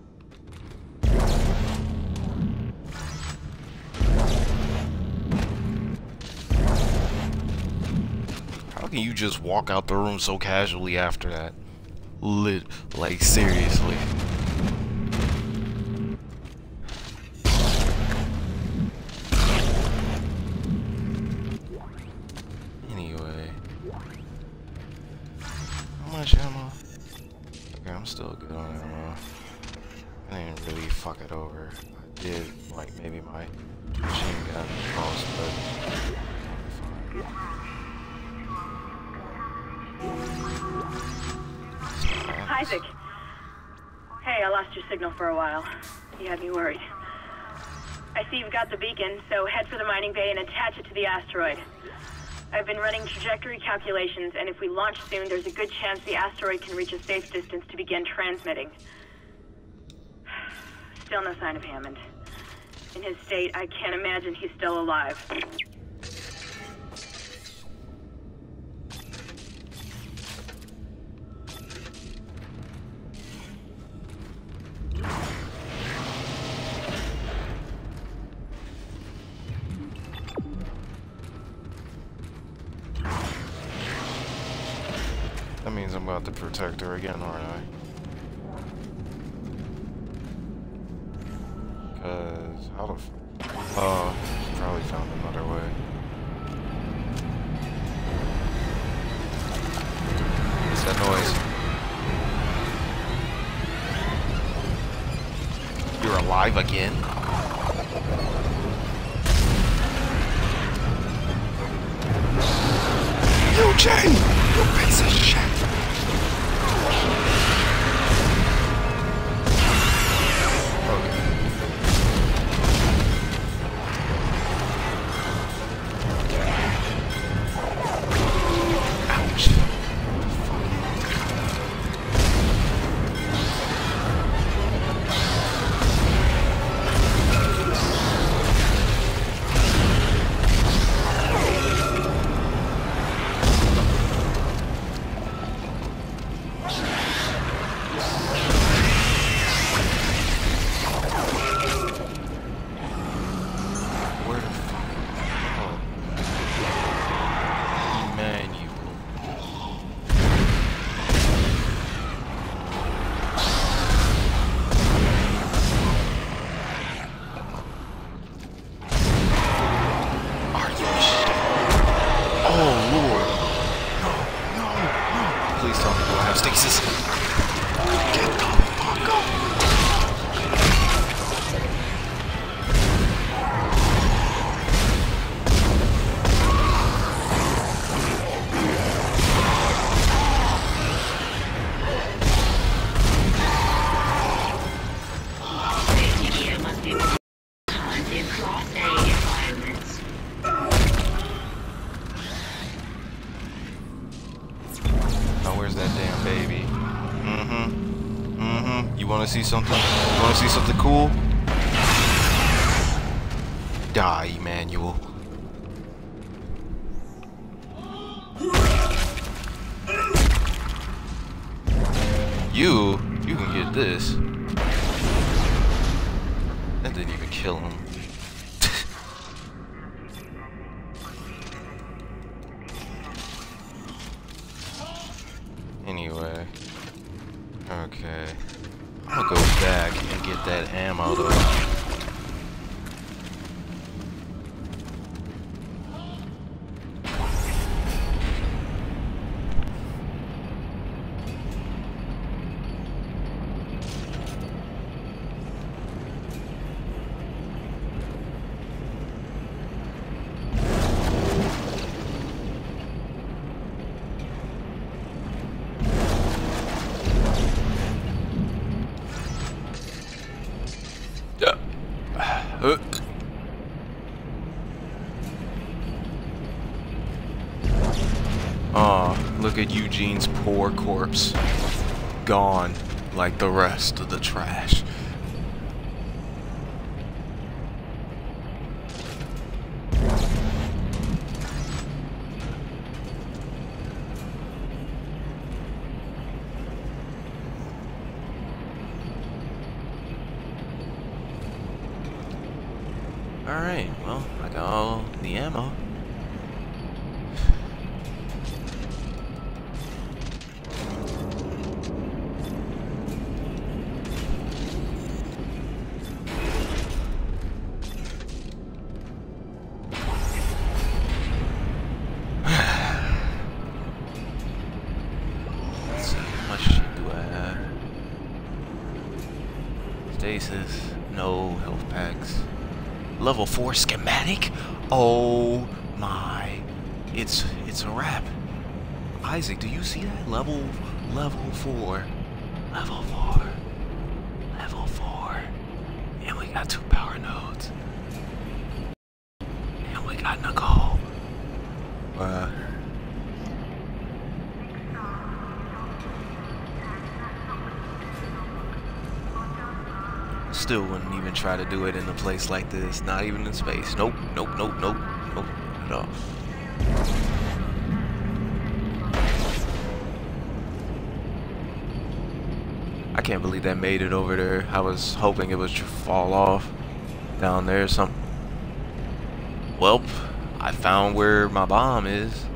How can you just walk out the room so casually after that? Like, seriously. Anyway. How much ammo? Okay, I'm still good on ammo. I didn't really fuck it over. I did, like, maybe my machine gun most, but fine. Isaac. Hey, I lost your signal for a while. You had me worried. I see you've got the beacon, so head for the mining bay and attach it to the asteroid. I've been running trajectory calculations, and if we launch soon, there's a good chance the asteroid can reach a safe distance to begin transmitting. Still no sign of Hammond. In his state, I can't imagine he's still alive. That means I'm about to protect her again, aren't I? Cause how the oh, she probably found another way. What's that noise? You're alive again? Eugene! You piece of shit! You wanna see something? You wanna see something cool? Die, Emmanuel. You can get this. That didn't even kill him. Anyway. Okay. I'm gonna go back and get that ammo though. Look at Eugene's poor corpse. Gone like the rest of the trash. Alright, well, I got all the ammo. Let's see, how much shit do I have? Stasis, no health packs. Level 4 schematic? Oh my. It's a wrap. Isaac, do you see that? Level 4. Level 4. Level 4. And we got 2 power nodes. And we got Nicole. still wouldn't even try to do it in a place like this. Not even in space. Nope, nope, nope, nope, nope, at all. I can't believe that made it over there. I was hoping it would fall off down there or something. Welp, I found where my bomb is.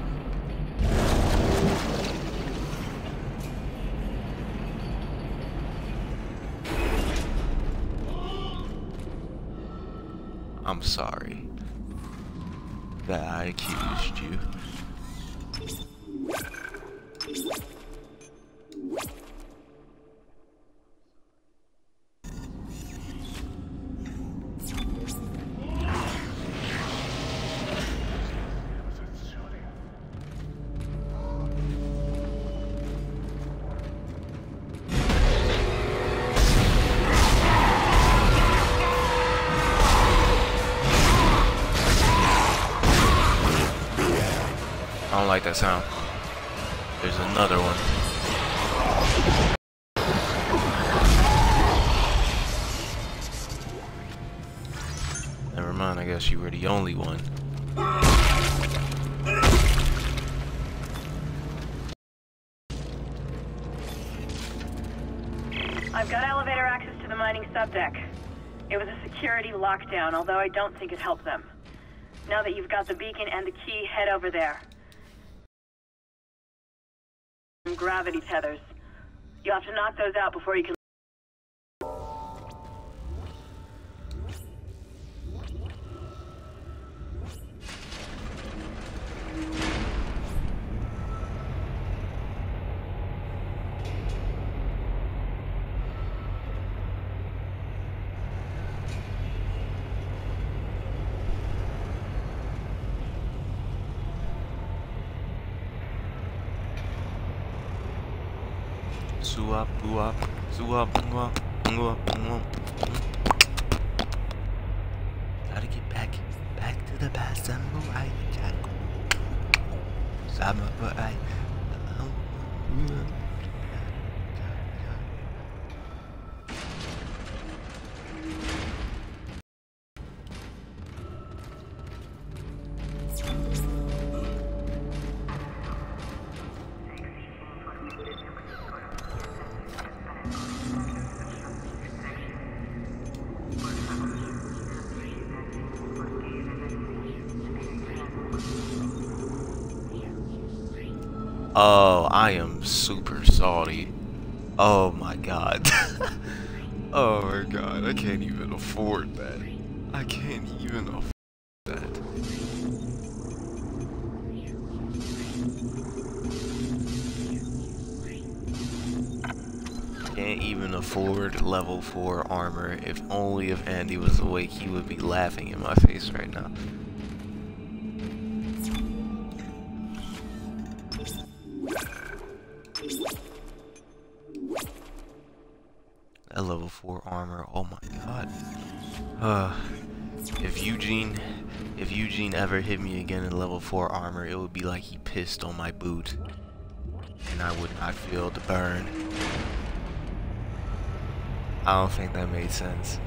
I'm sorry that I accused you. I don't like that sound. There's another one. Never mind, I guess you were the only one. I've got elevator access to the mining subdeck. It was a security lockdown, although I don't think it helped them. Now that you've got the beacon and the key, head over there. Gravity tethers. You have to knock those out before you can... Gotta get back to the past samurai. Samurai. Oh, I am super salty. Oh my god. Oh my god, I can't even afford that. I can't even afford that. Can't even afford level 4 armor. If only if Andy was awake, he would be laughing in my face right now. That level 4 armor, oh my god. If Eugene ever hit me again in level 4 armor, it would be like he pissed on my boot. And I would not feel the burn. I don't think that made sense.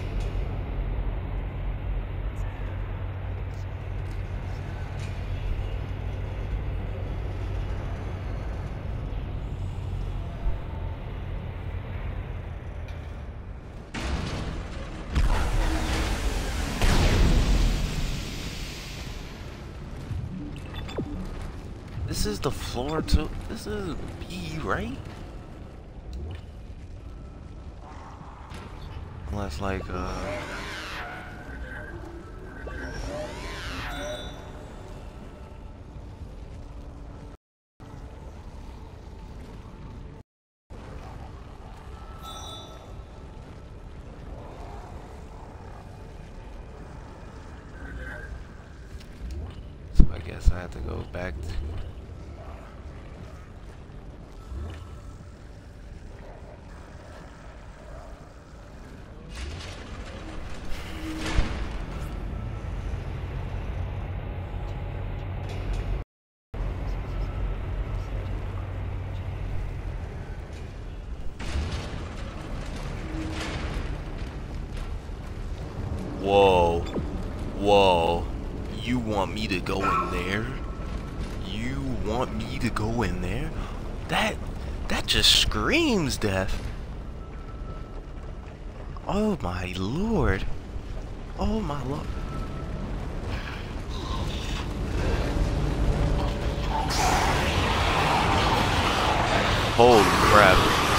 This is the floor too. This is B, right? Unless like so I guess I have to go back to Whoa. Whoa. You want me to go in there? You want me to go in there? That just screams death. Oh my lord. Oh my lord. Holy crap.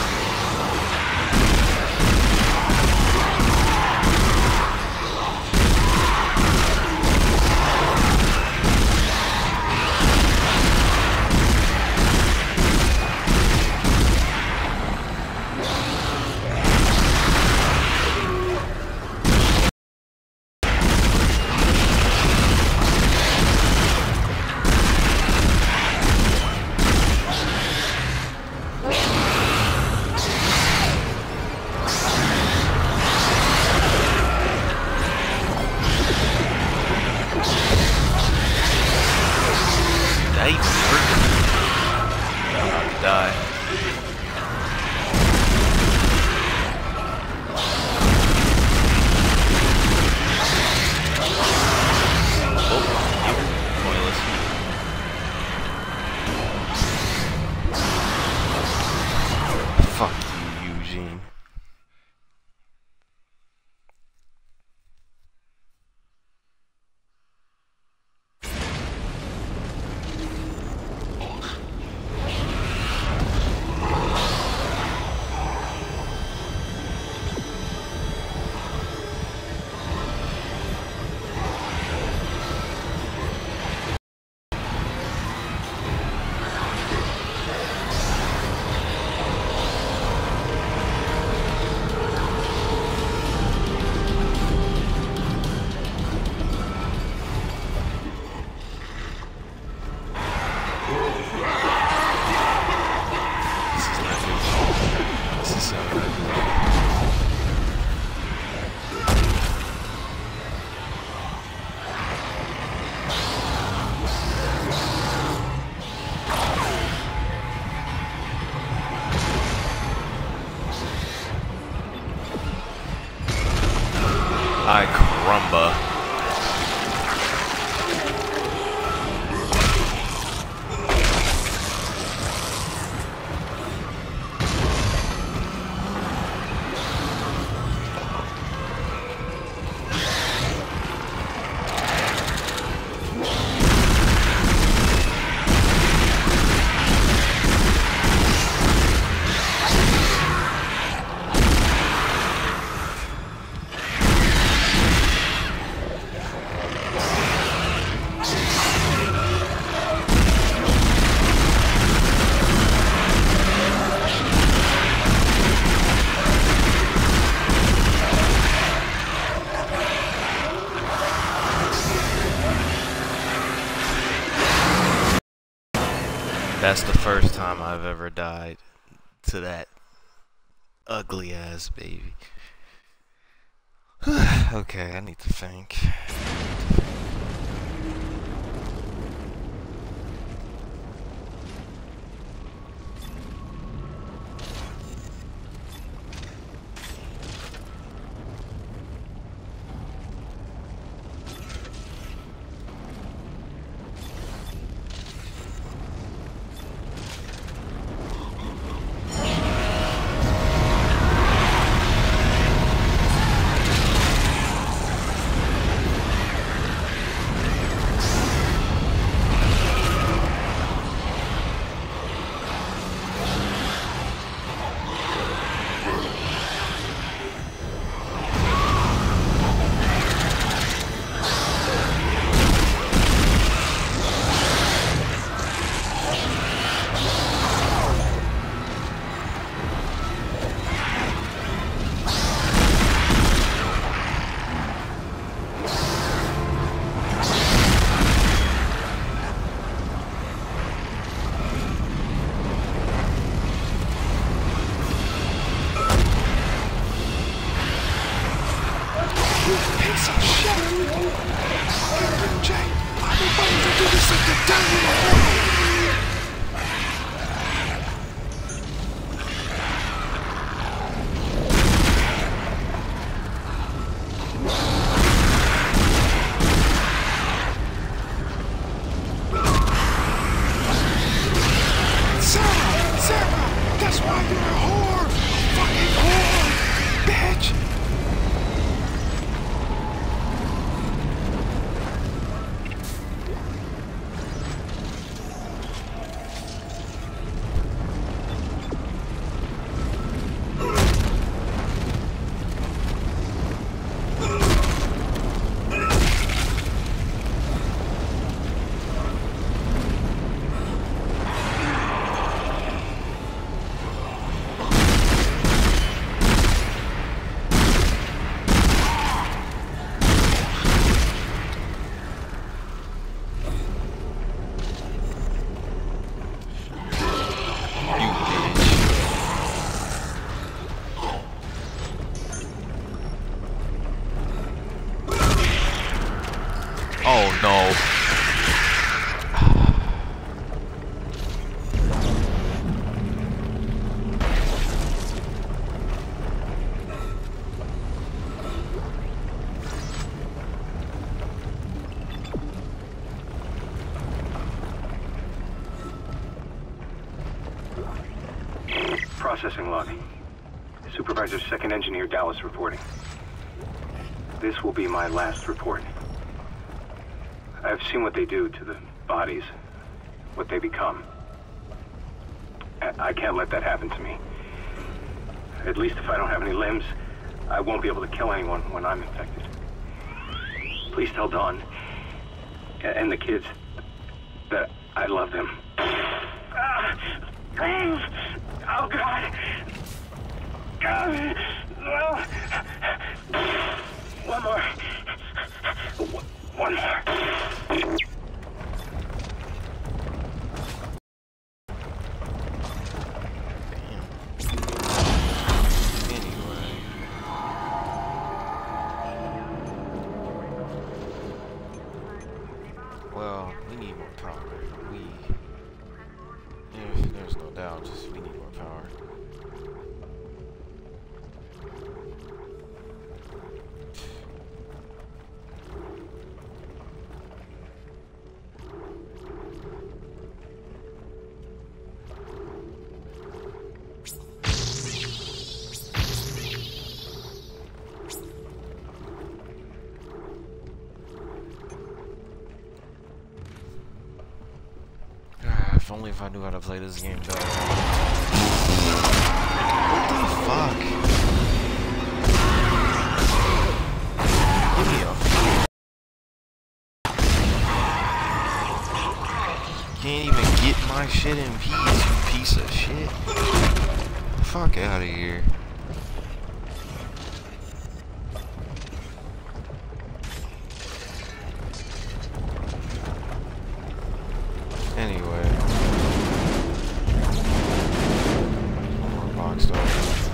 That even hurt. I'm about to die. Fuck you, Eugene. Ay caramba. That's the first time I've ever died to that ugly ass baby. Okay, I need to think. Processing log. Supervisor Second Engineer Dallas reporting. This will be my last report. I've seen what they do to the bodies, what they become. I can't let that happen to me. At least if I don't have any limbs, I won't be able to kill anyone when I'm infected. Please tell Dawn and the kids that I love them. Oh, God. No. One more. One more. Well, we need more power. There's no doubt, just we need more power. If only if I knew how to play this game better. What the fuck? Give me a Can't even get my shit in peace, you piece of shit. Fuck out of here. Anyway. More box stuff.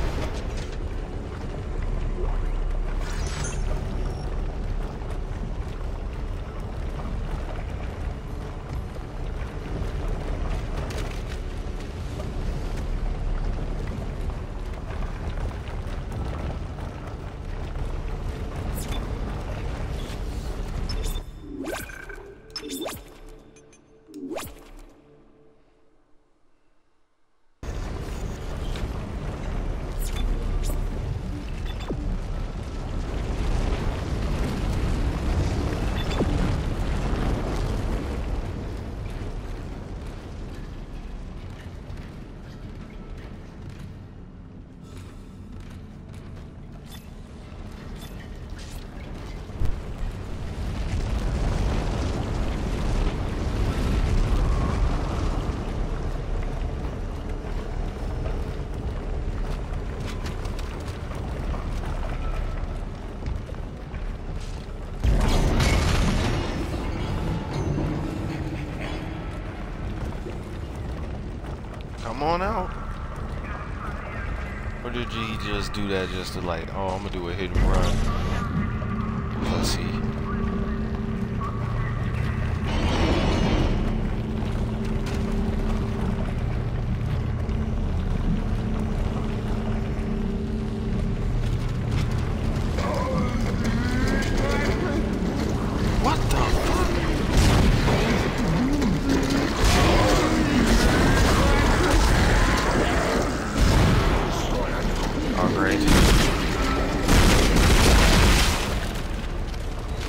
Come on out. Or did he just do that just to like, oh, I'm gonna do a hit and run? Let's see. What the fuck? Oh, great.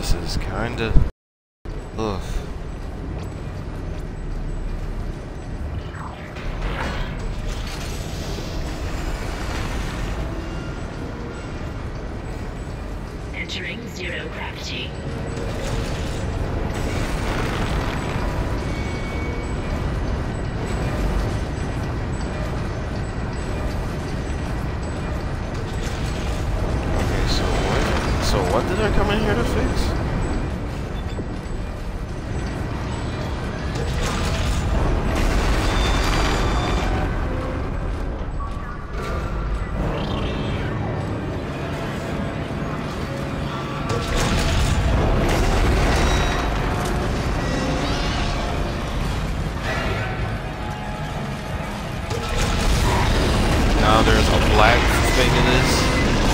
this is kinda... ugh. Entering zero gravity. Okay, so what did I come in here to fix? Now there's a black thing in this.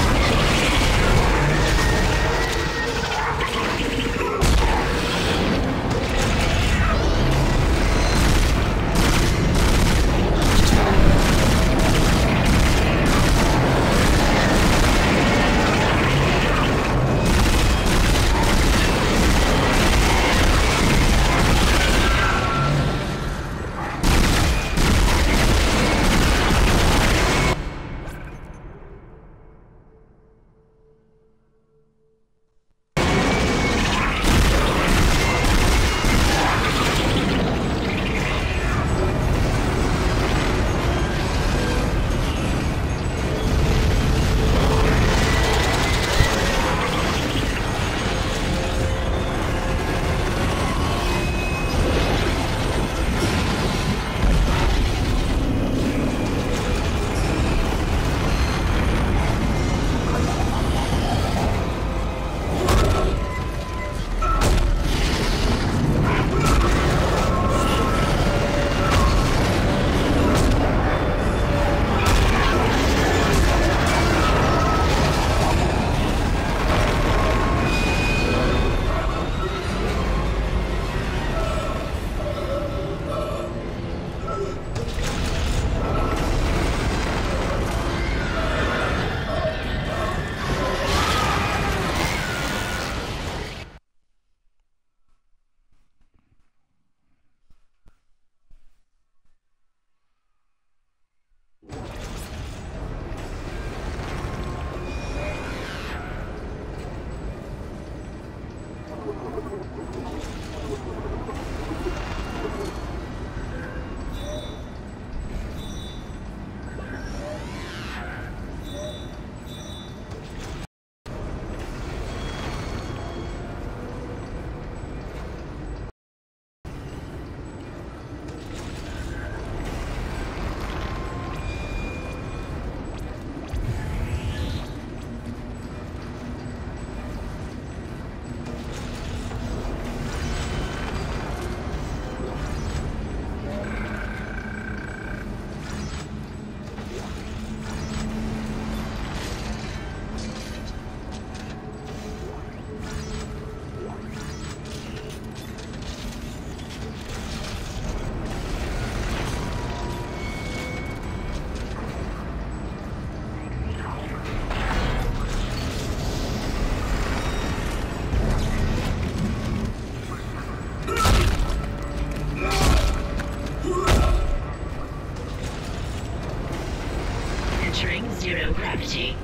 Zero gravity.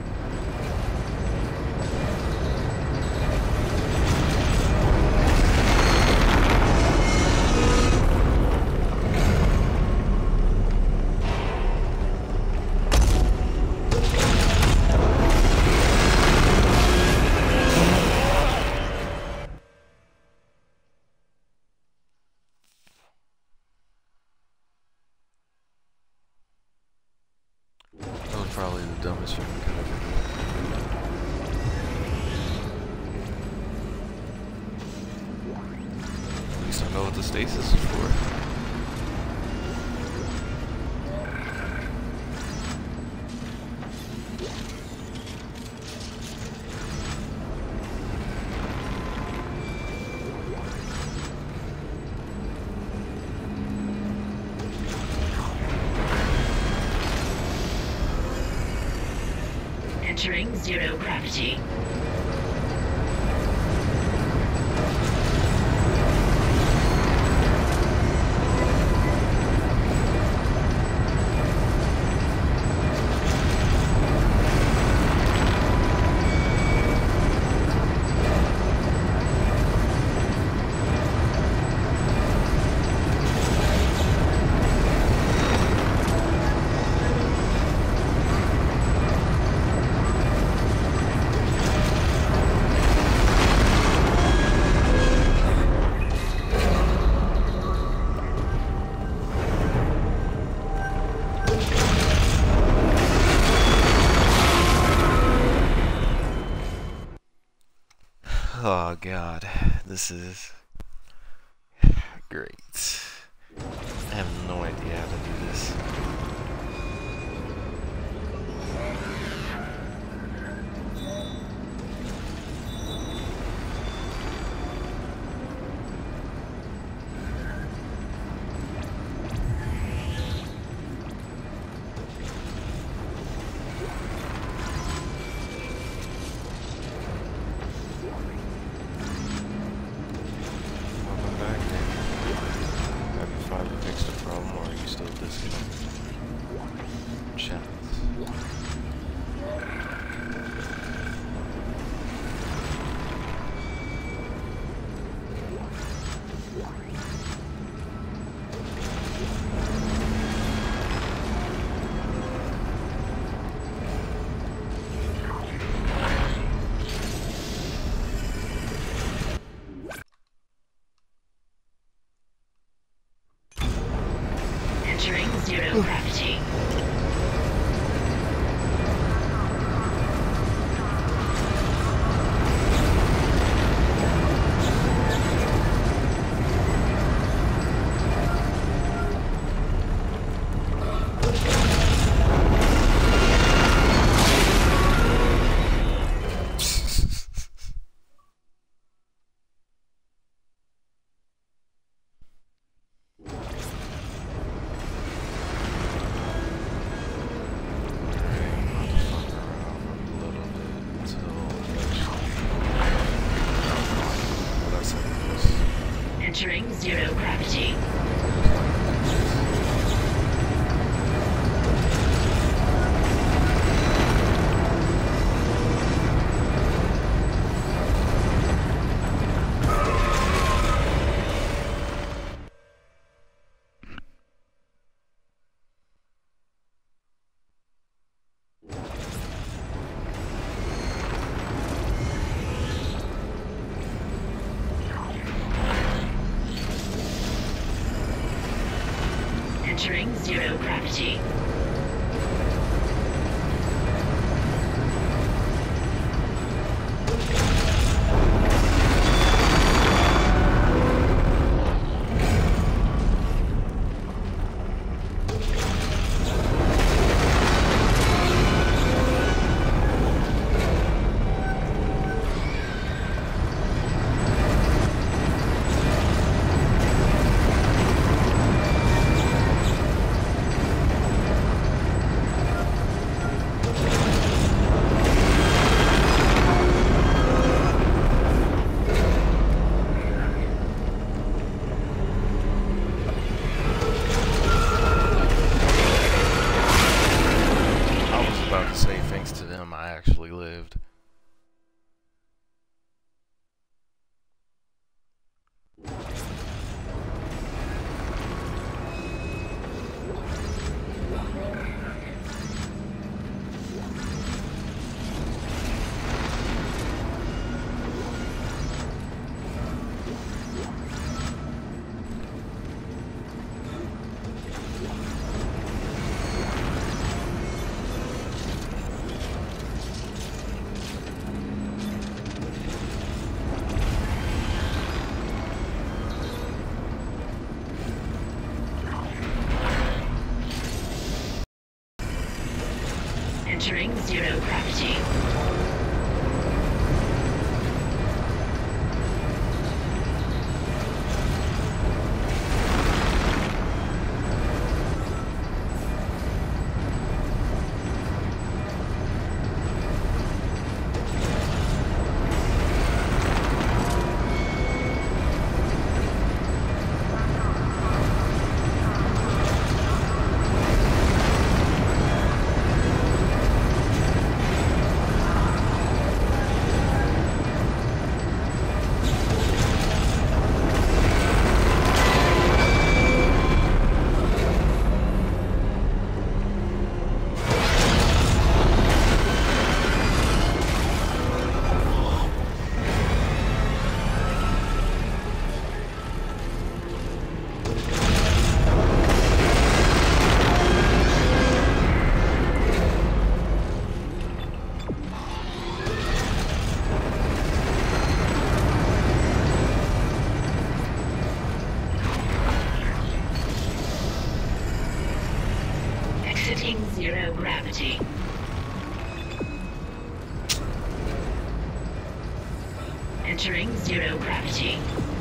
Probably the dumbest thing I could ever do. At least I know what the stasis is for. Entering zero gravity. Oh god, this is great. I have no idea how to do this. Welcome back, Nick. Have you finally fixed the problem, or are you still disconnected? Chance. Entering zero gravity. Entering zero gravity. Entering zero gravity. Thanks to them, I actually lived. Entering zero gravity. Entering zero gravity.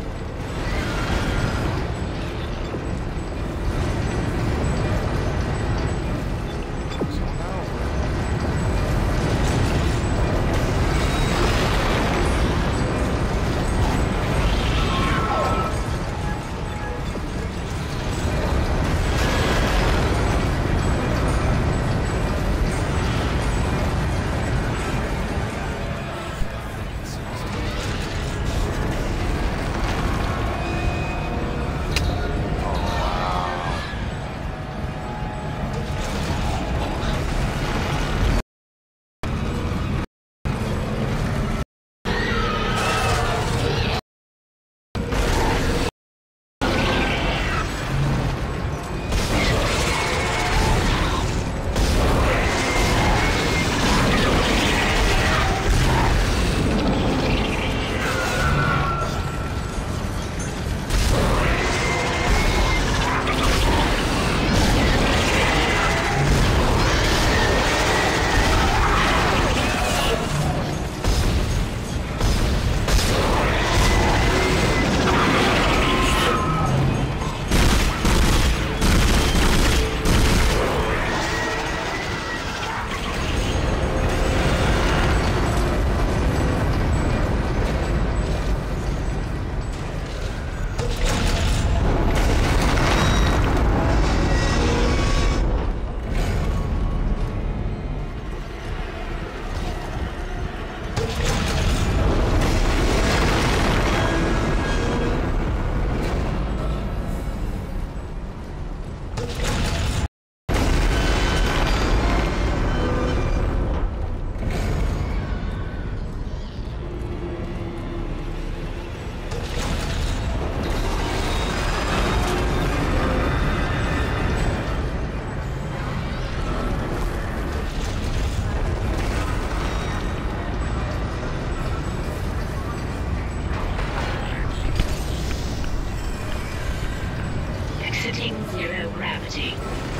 Exiting zero gravity.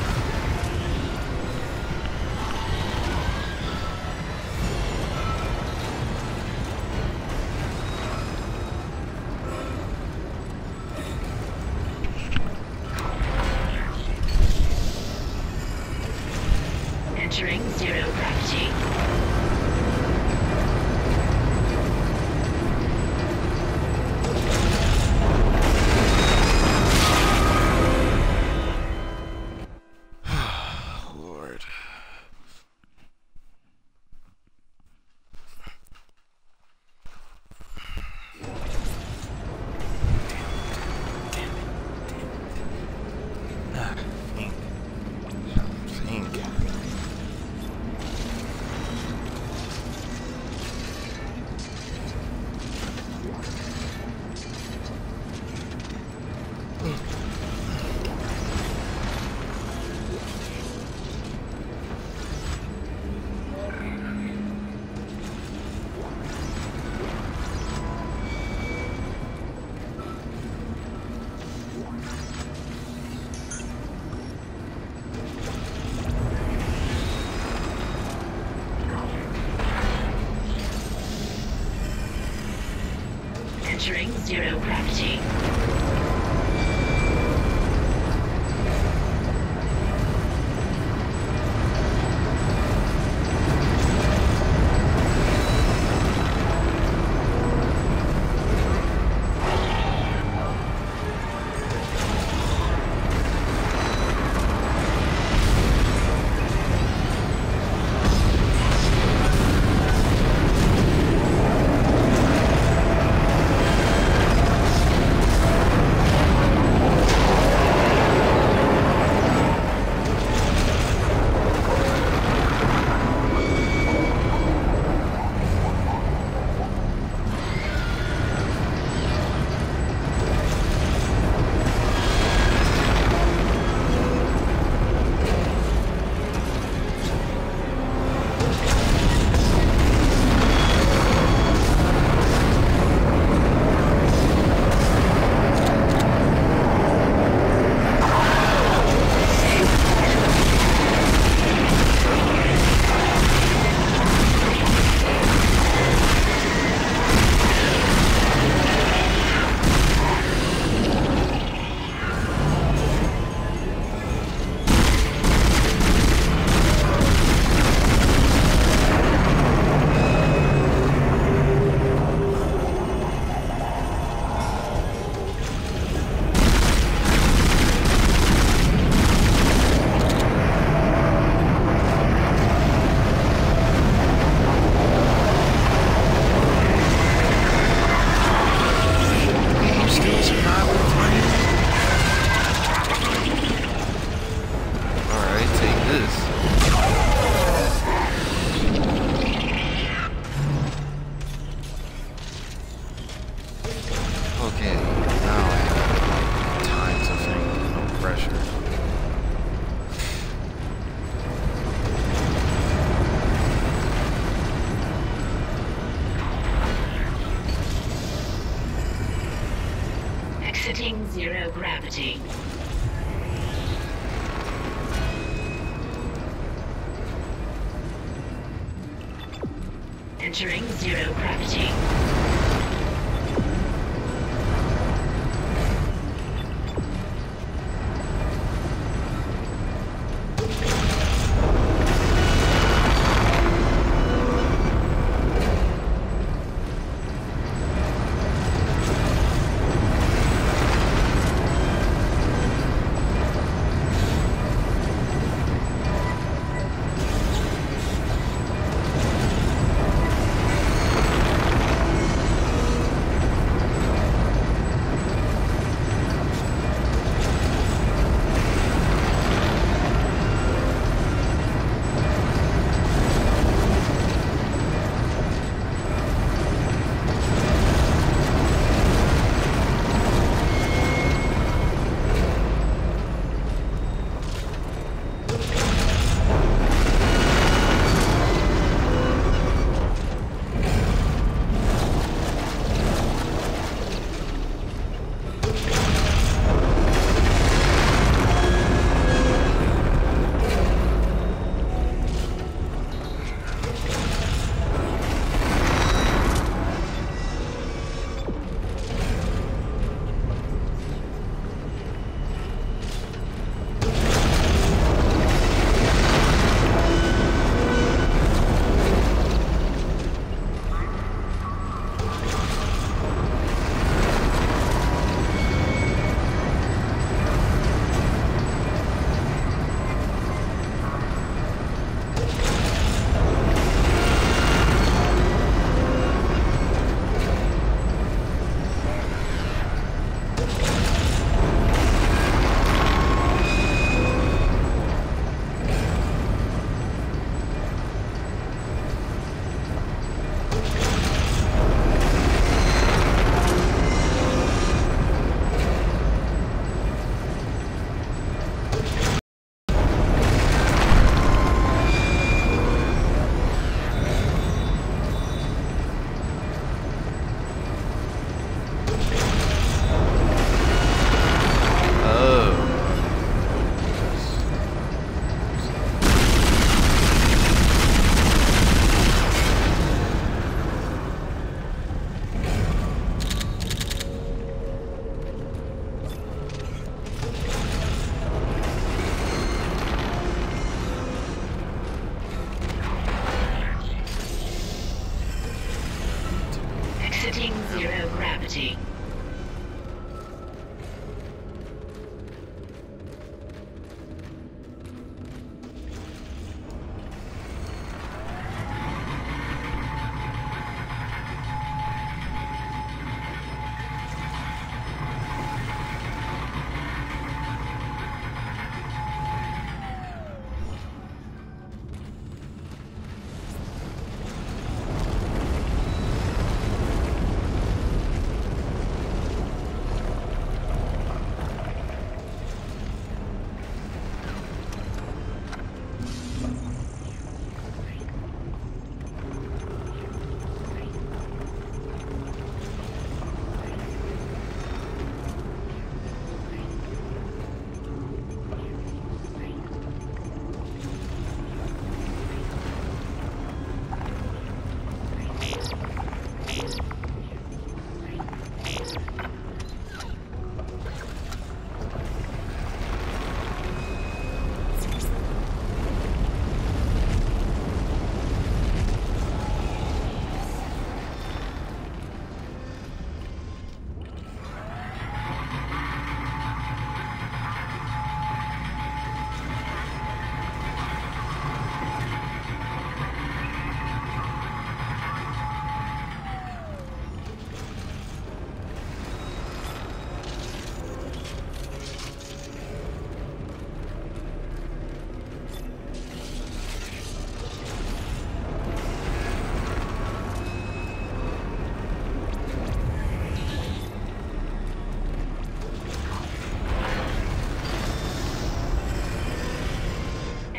Entering zero gravity. Lord. Think. Entering zero gravity. Okay, now I have like, time to think, no pressure. Exiting zero gravity. Entering zero gravity. Exiting zero gravity.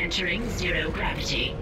Entering zero gravity.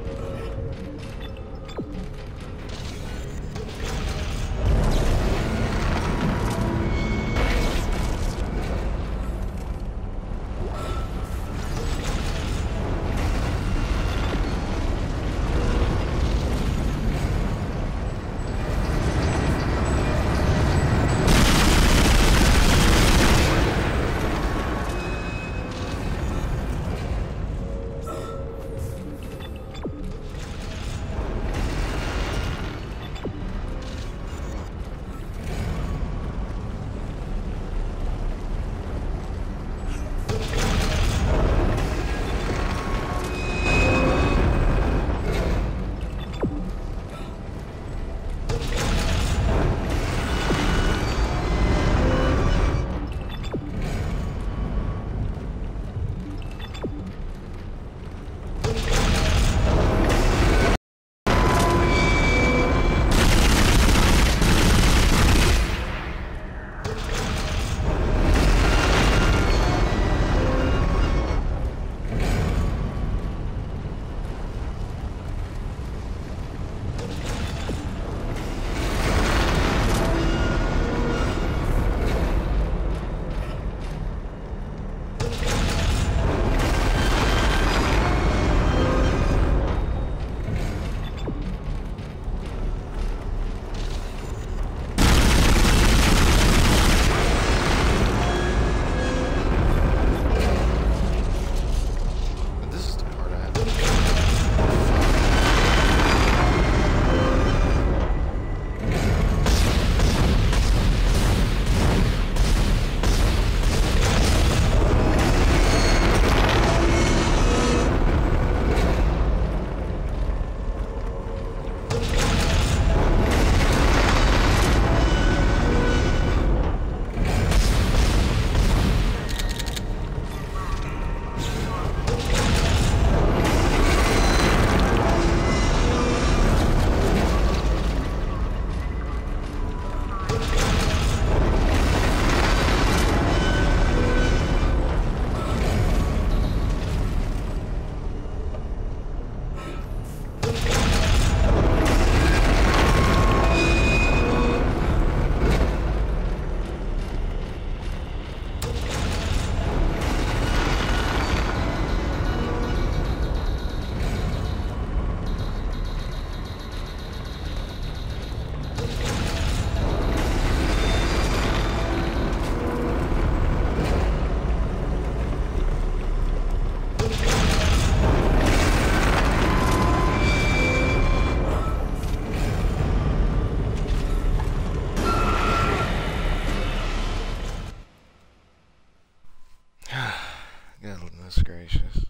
Goodness gracious.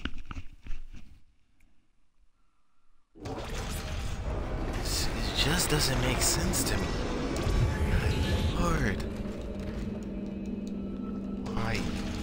It just doesn't make sense to me. Good Lord. Why?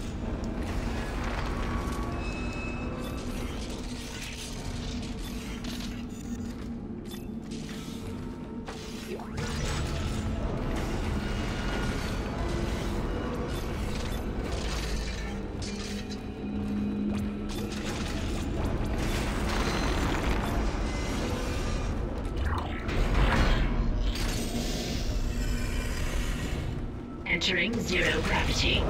Entering zero gravity.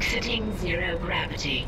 Exiting zero gravity.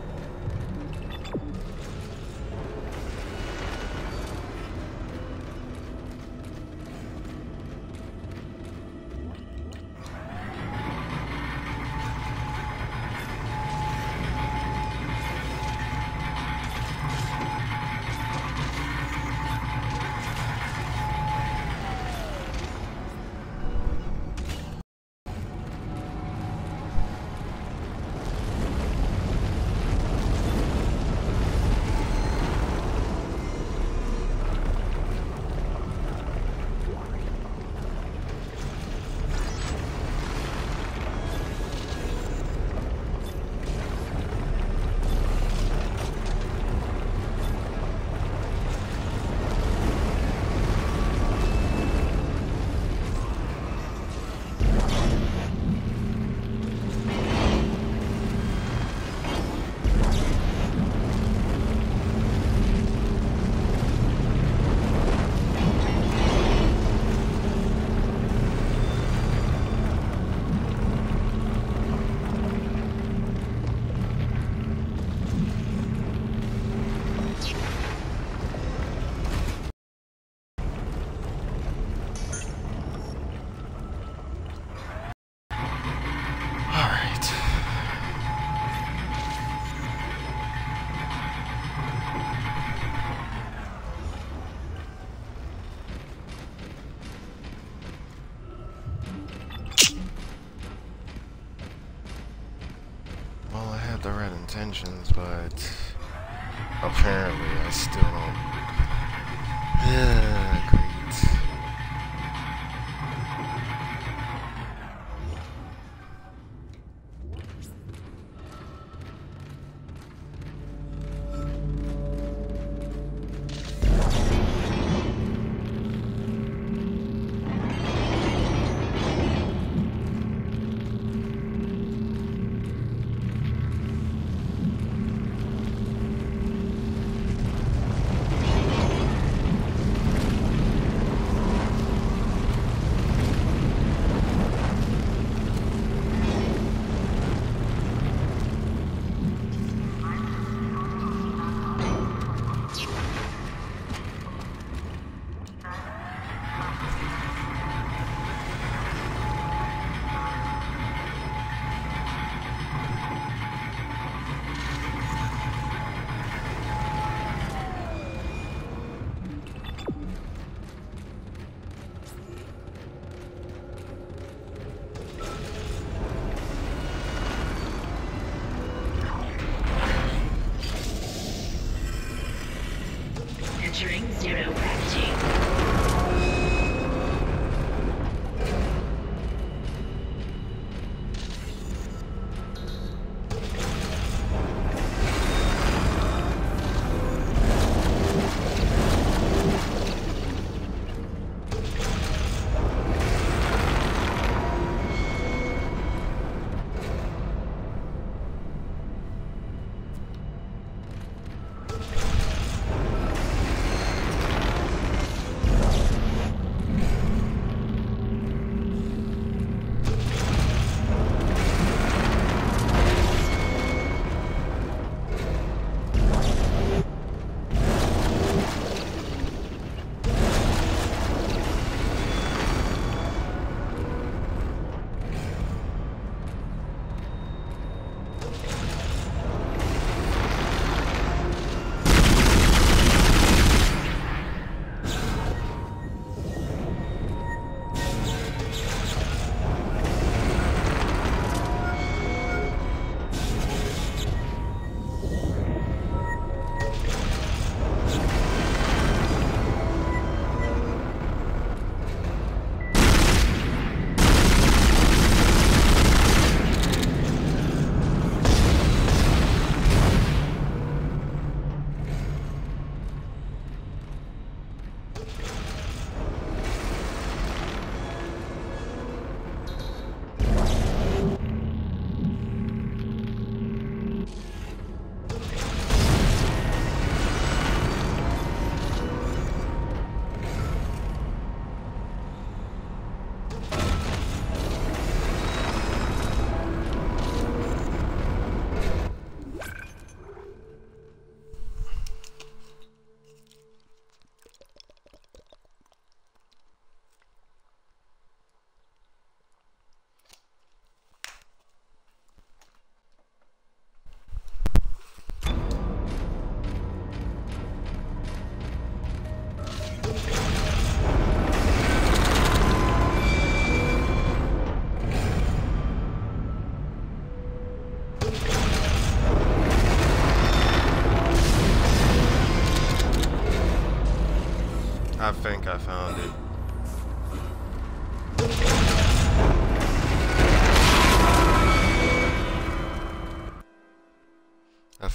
Well, I had the right intentions, but apparently I still don't. Great.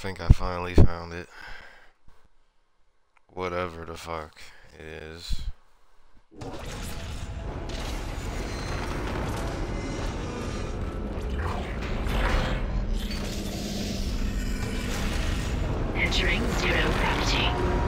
think I finally found it. Whatever the fuck it is. Entering zero gravity.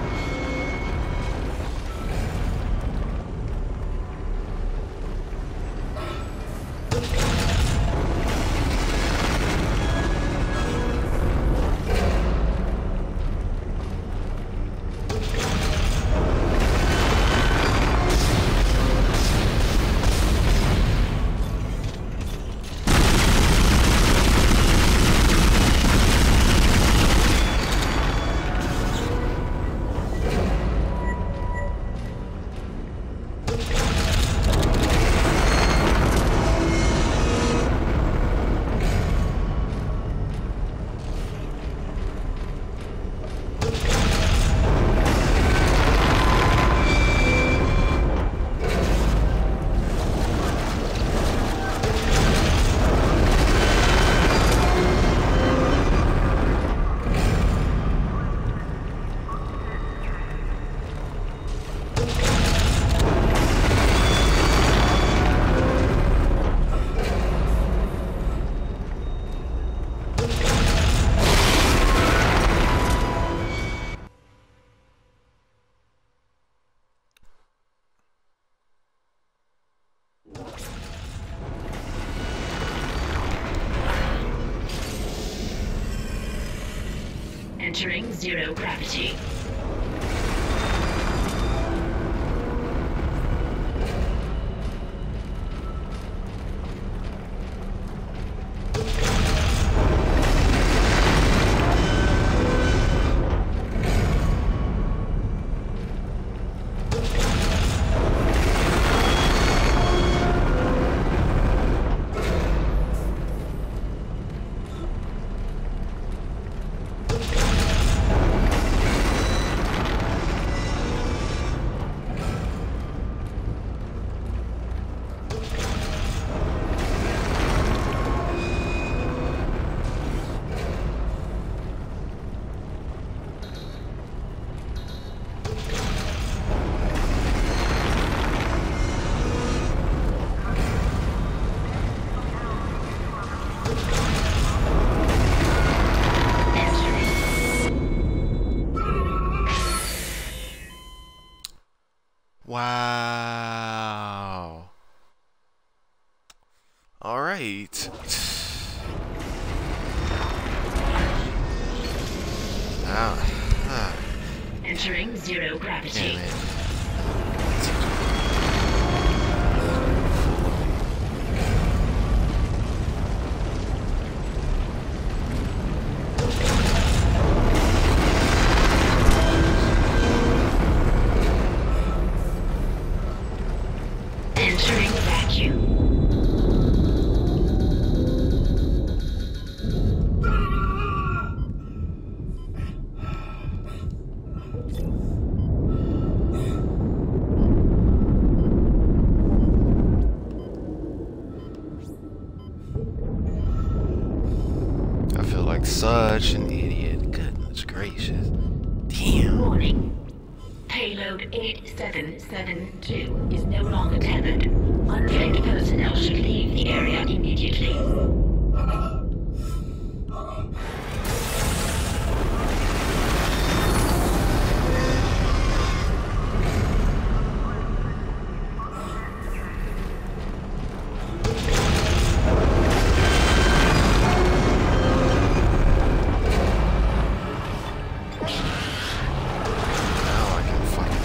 Entering zero gravity. Wow. All right. Entering zero gravity. Yeah, man. Entering vacuum. I feel like such an idiot. Goodness gracious. Damn. Warning. Payload 8772 is no longer tethered. Untrained personnel should leave the area immediately. Now I can fucking.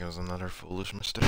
think it was another foolish mistake.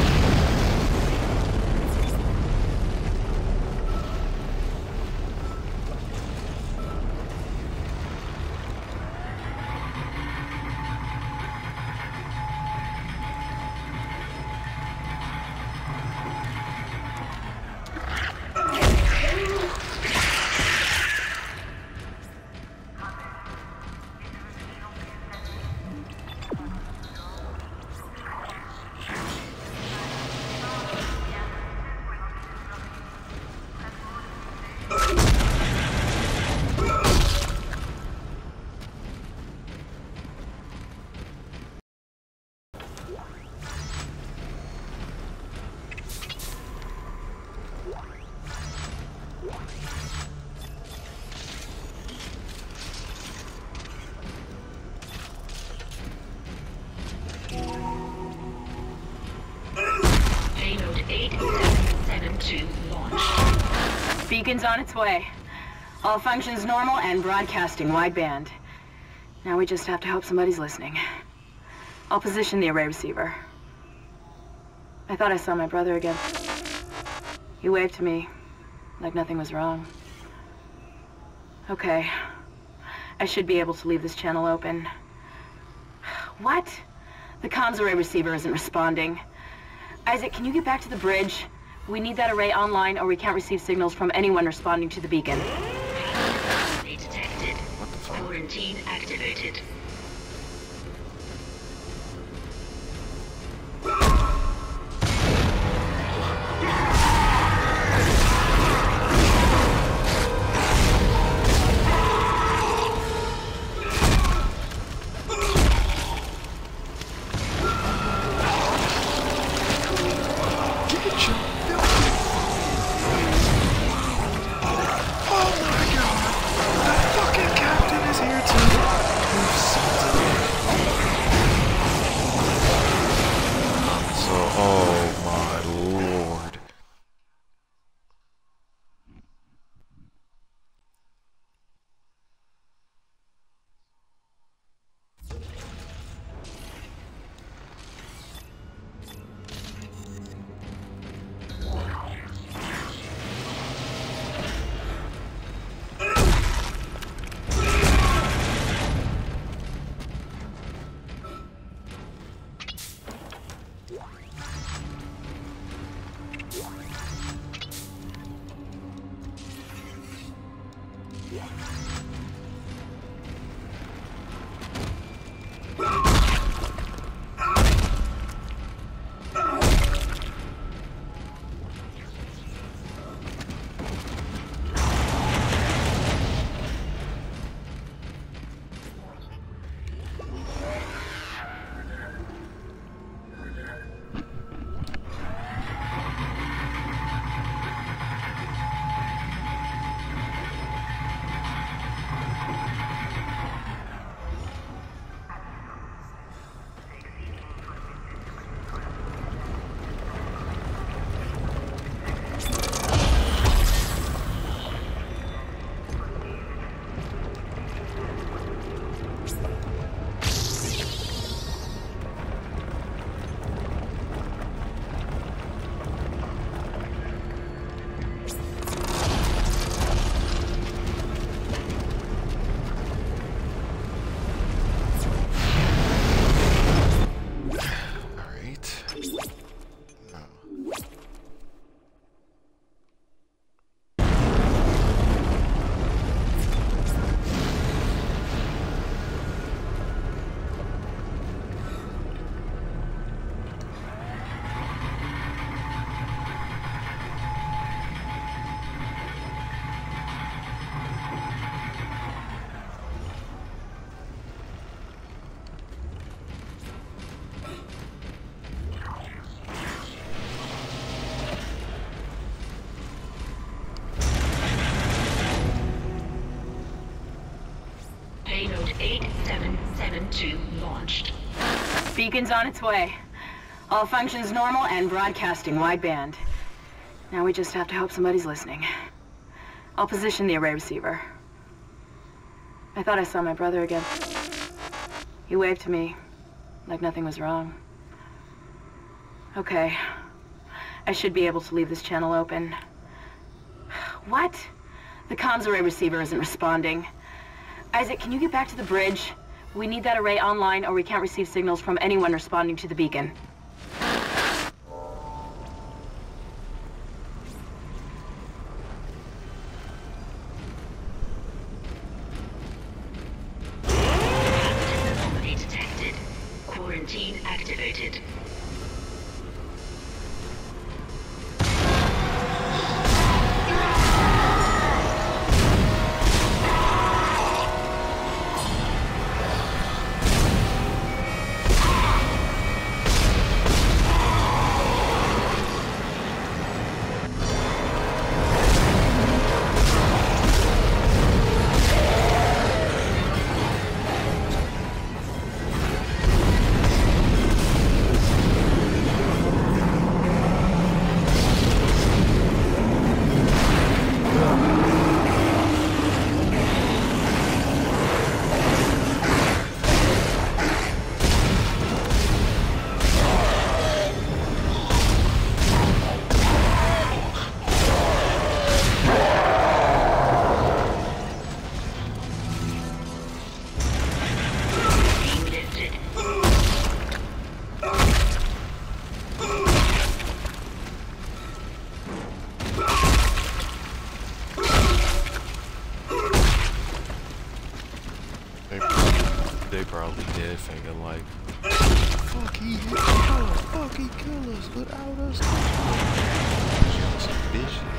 Payload 8772 launched. Beacon's on its way. All functions normal and broadcasting wideband. Now we just have to hope somebody's listening. I'll position the array receiver. I thought I saw my brother again. He waved to me, like nothing was wrong. Okay. I should be able to leave this channel open. What? The comms array receiver isn't responding. Isaac, can you get back to the bridge? We need that array online or we can't receive signals from anyone responding to the beacon. They detected. Quarantine activated. Payload 8772 launched. Beacon's on its way. All functions normal and broadcasting wideband. Now we just have to hope somebody's listening. I'll position the array receiver. I thought I saw my brother again. He waved to me, like nothing was wrong. Okay. I should be able to leave this channel open. What? The comms array receiver isn't responding. Isaac, can you get back to the bridge? We need that array online or we can't receive signals from anyone responding to the beacon. Anomaly detected. Quarantine activated. They probably did thinking like, fuck he hit us, fuck he killed us without us. Y'all some bitches.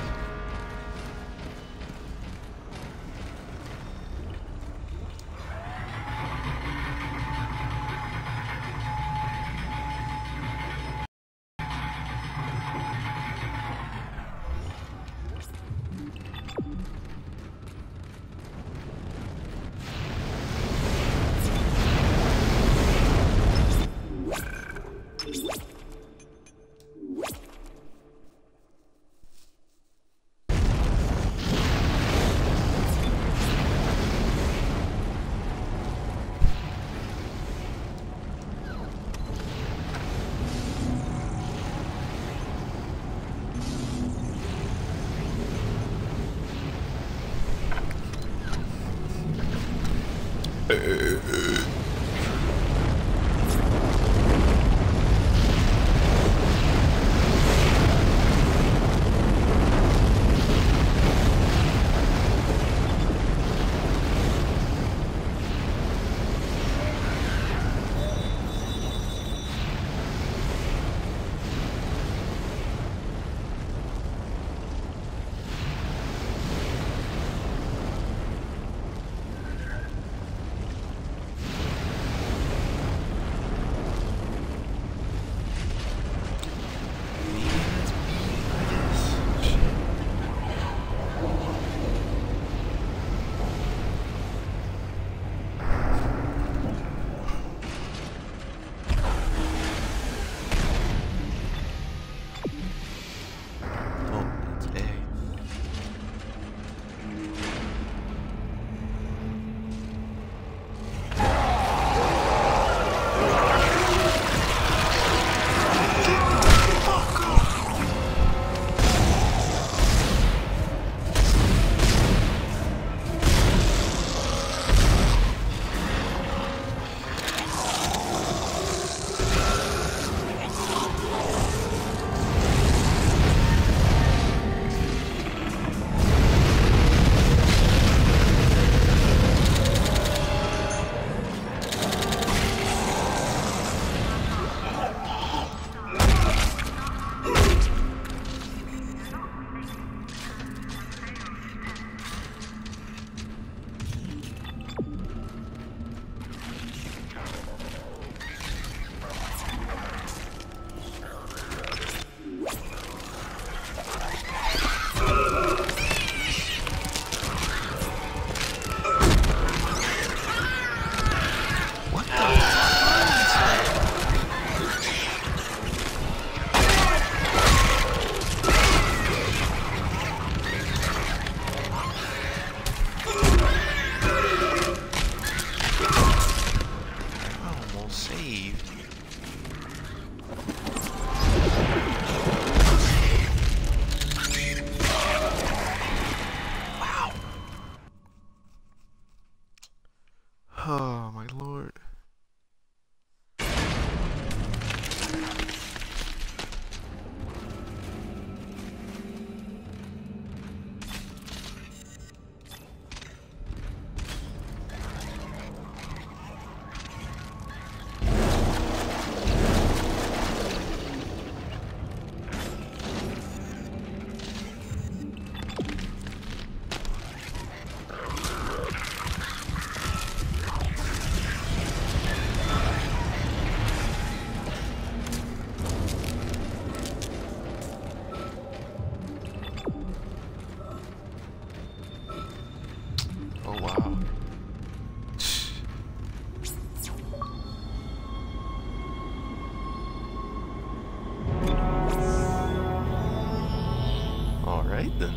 Alright then.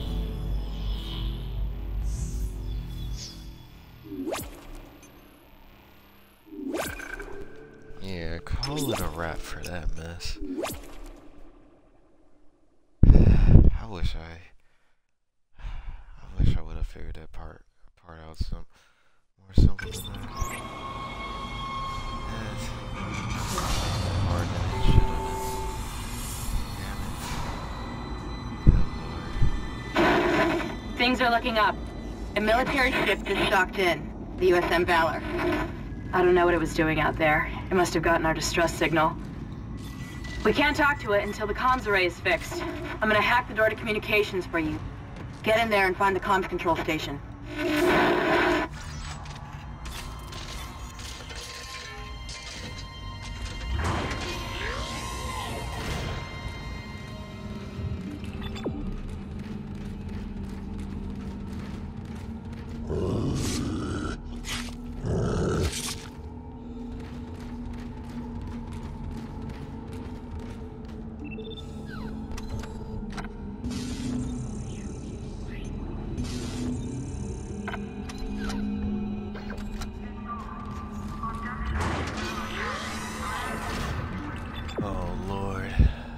Yeah, call it a wrap for that mess. I wish I would have figured that part out some more simple than that. That's harder than it should have been. Damn it. Good lord. Things are looking up. A military ship just docked in, the USM Valor. I don't know what it was doing out there. It must have gotten our distress signal. We can't talk to it until the comms array is fixed. I'm gonna hack the door to communications for you. Get in there and find the comms control station. Oh lord.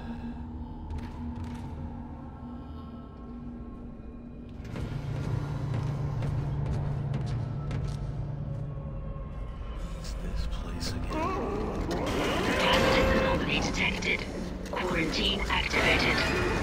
It's this place again. Hazardous anomaly detected. Quarantine activated.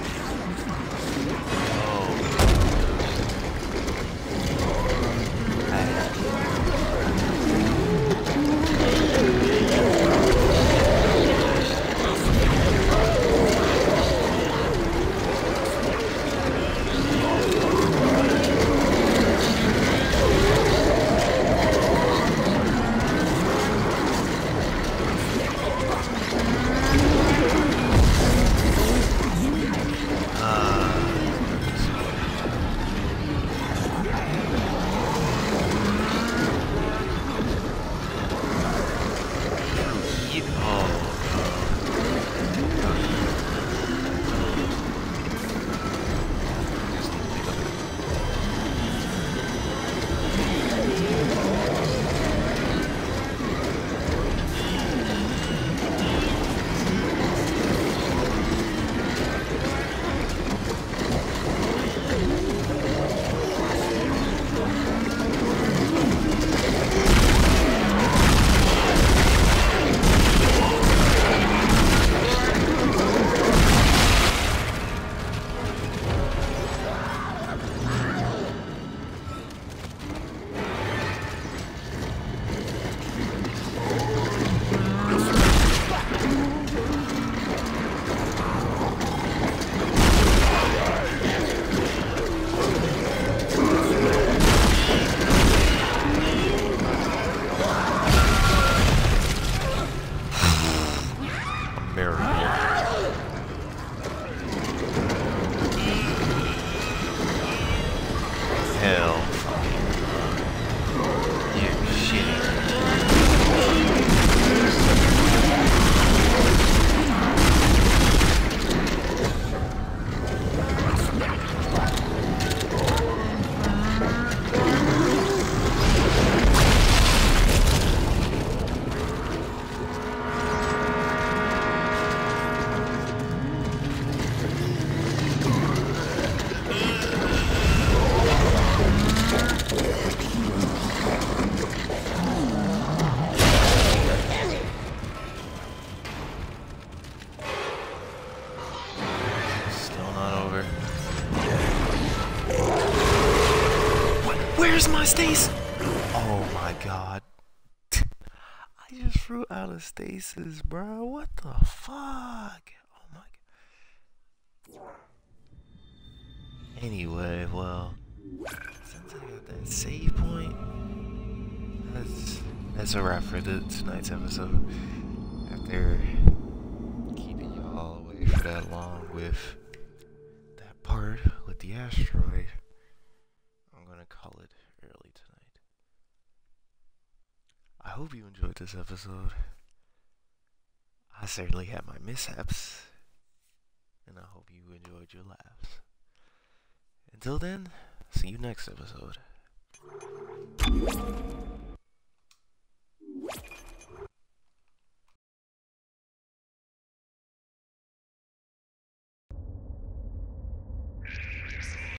Where's my stasis? Oh my god. I just threw out of stasis, bro. What the fuck? Oh my god. Anyway, well, since I got that save point, that's a wrap for tonight's episode. After keeping y'all away for that long with that part with the asteroid, I'm gonna call it early tonight. I hope you enjoyed this episode. I certainly had my mishaps, and I hope you enjoyed your laughs. Till then, see you next episode.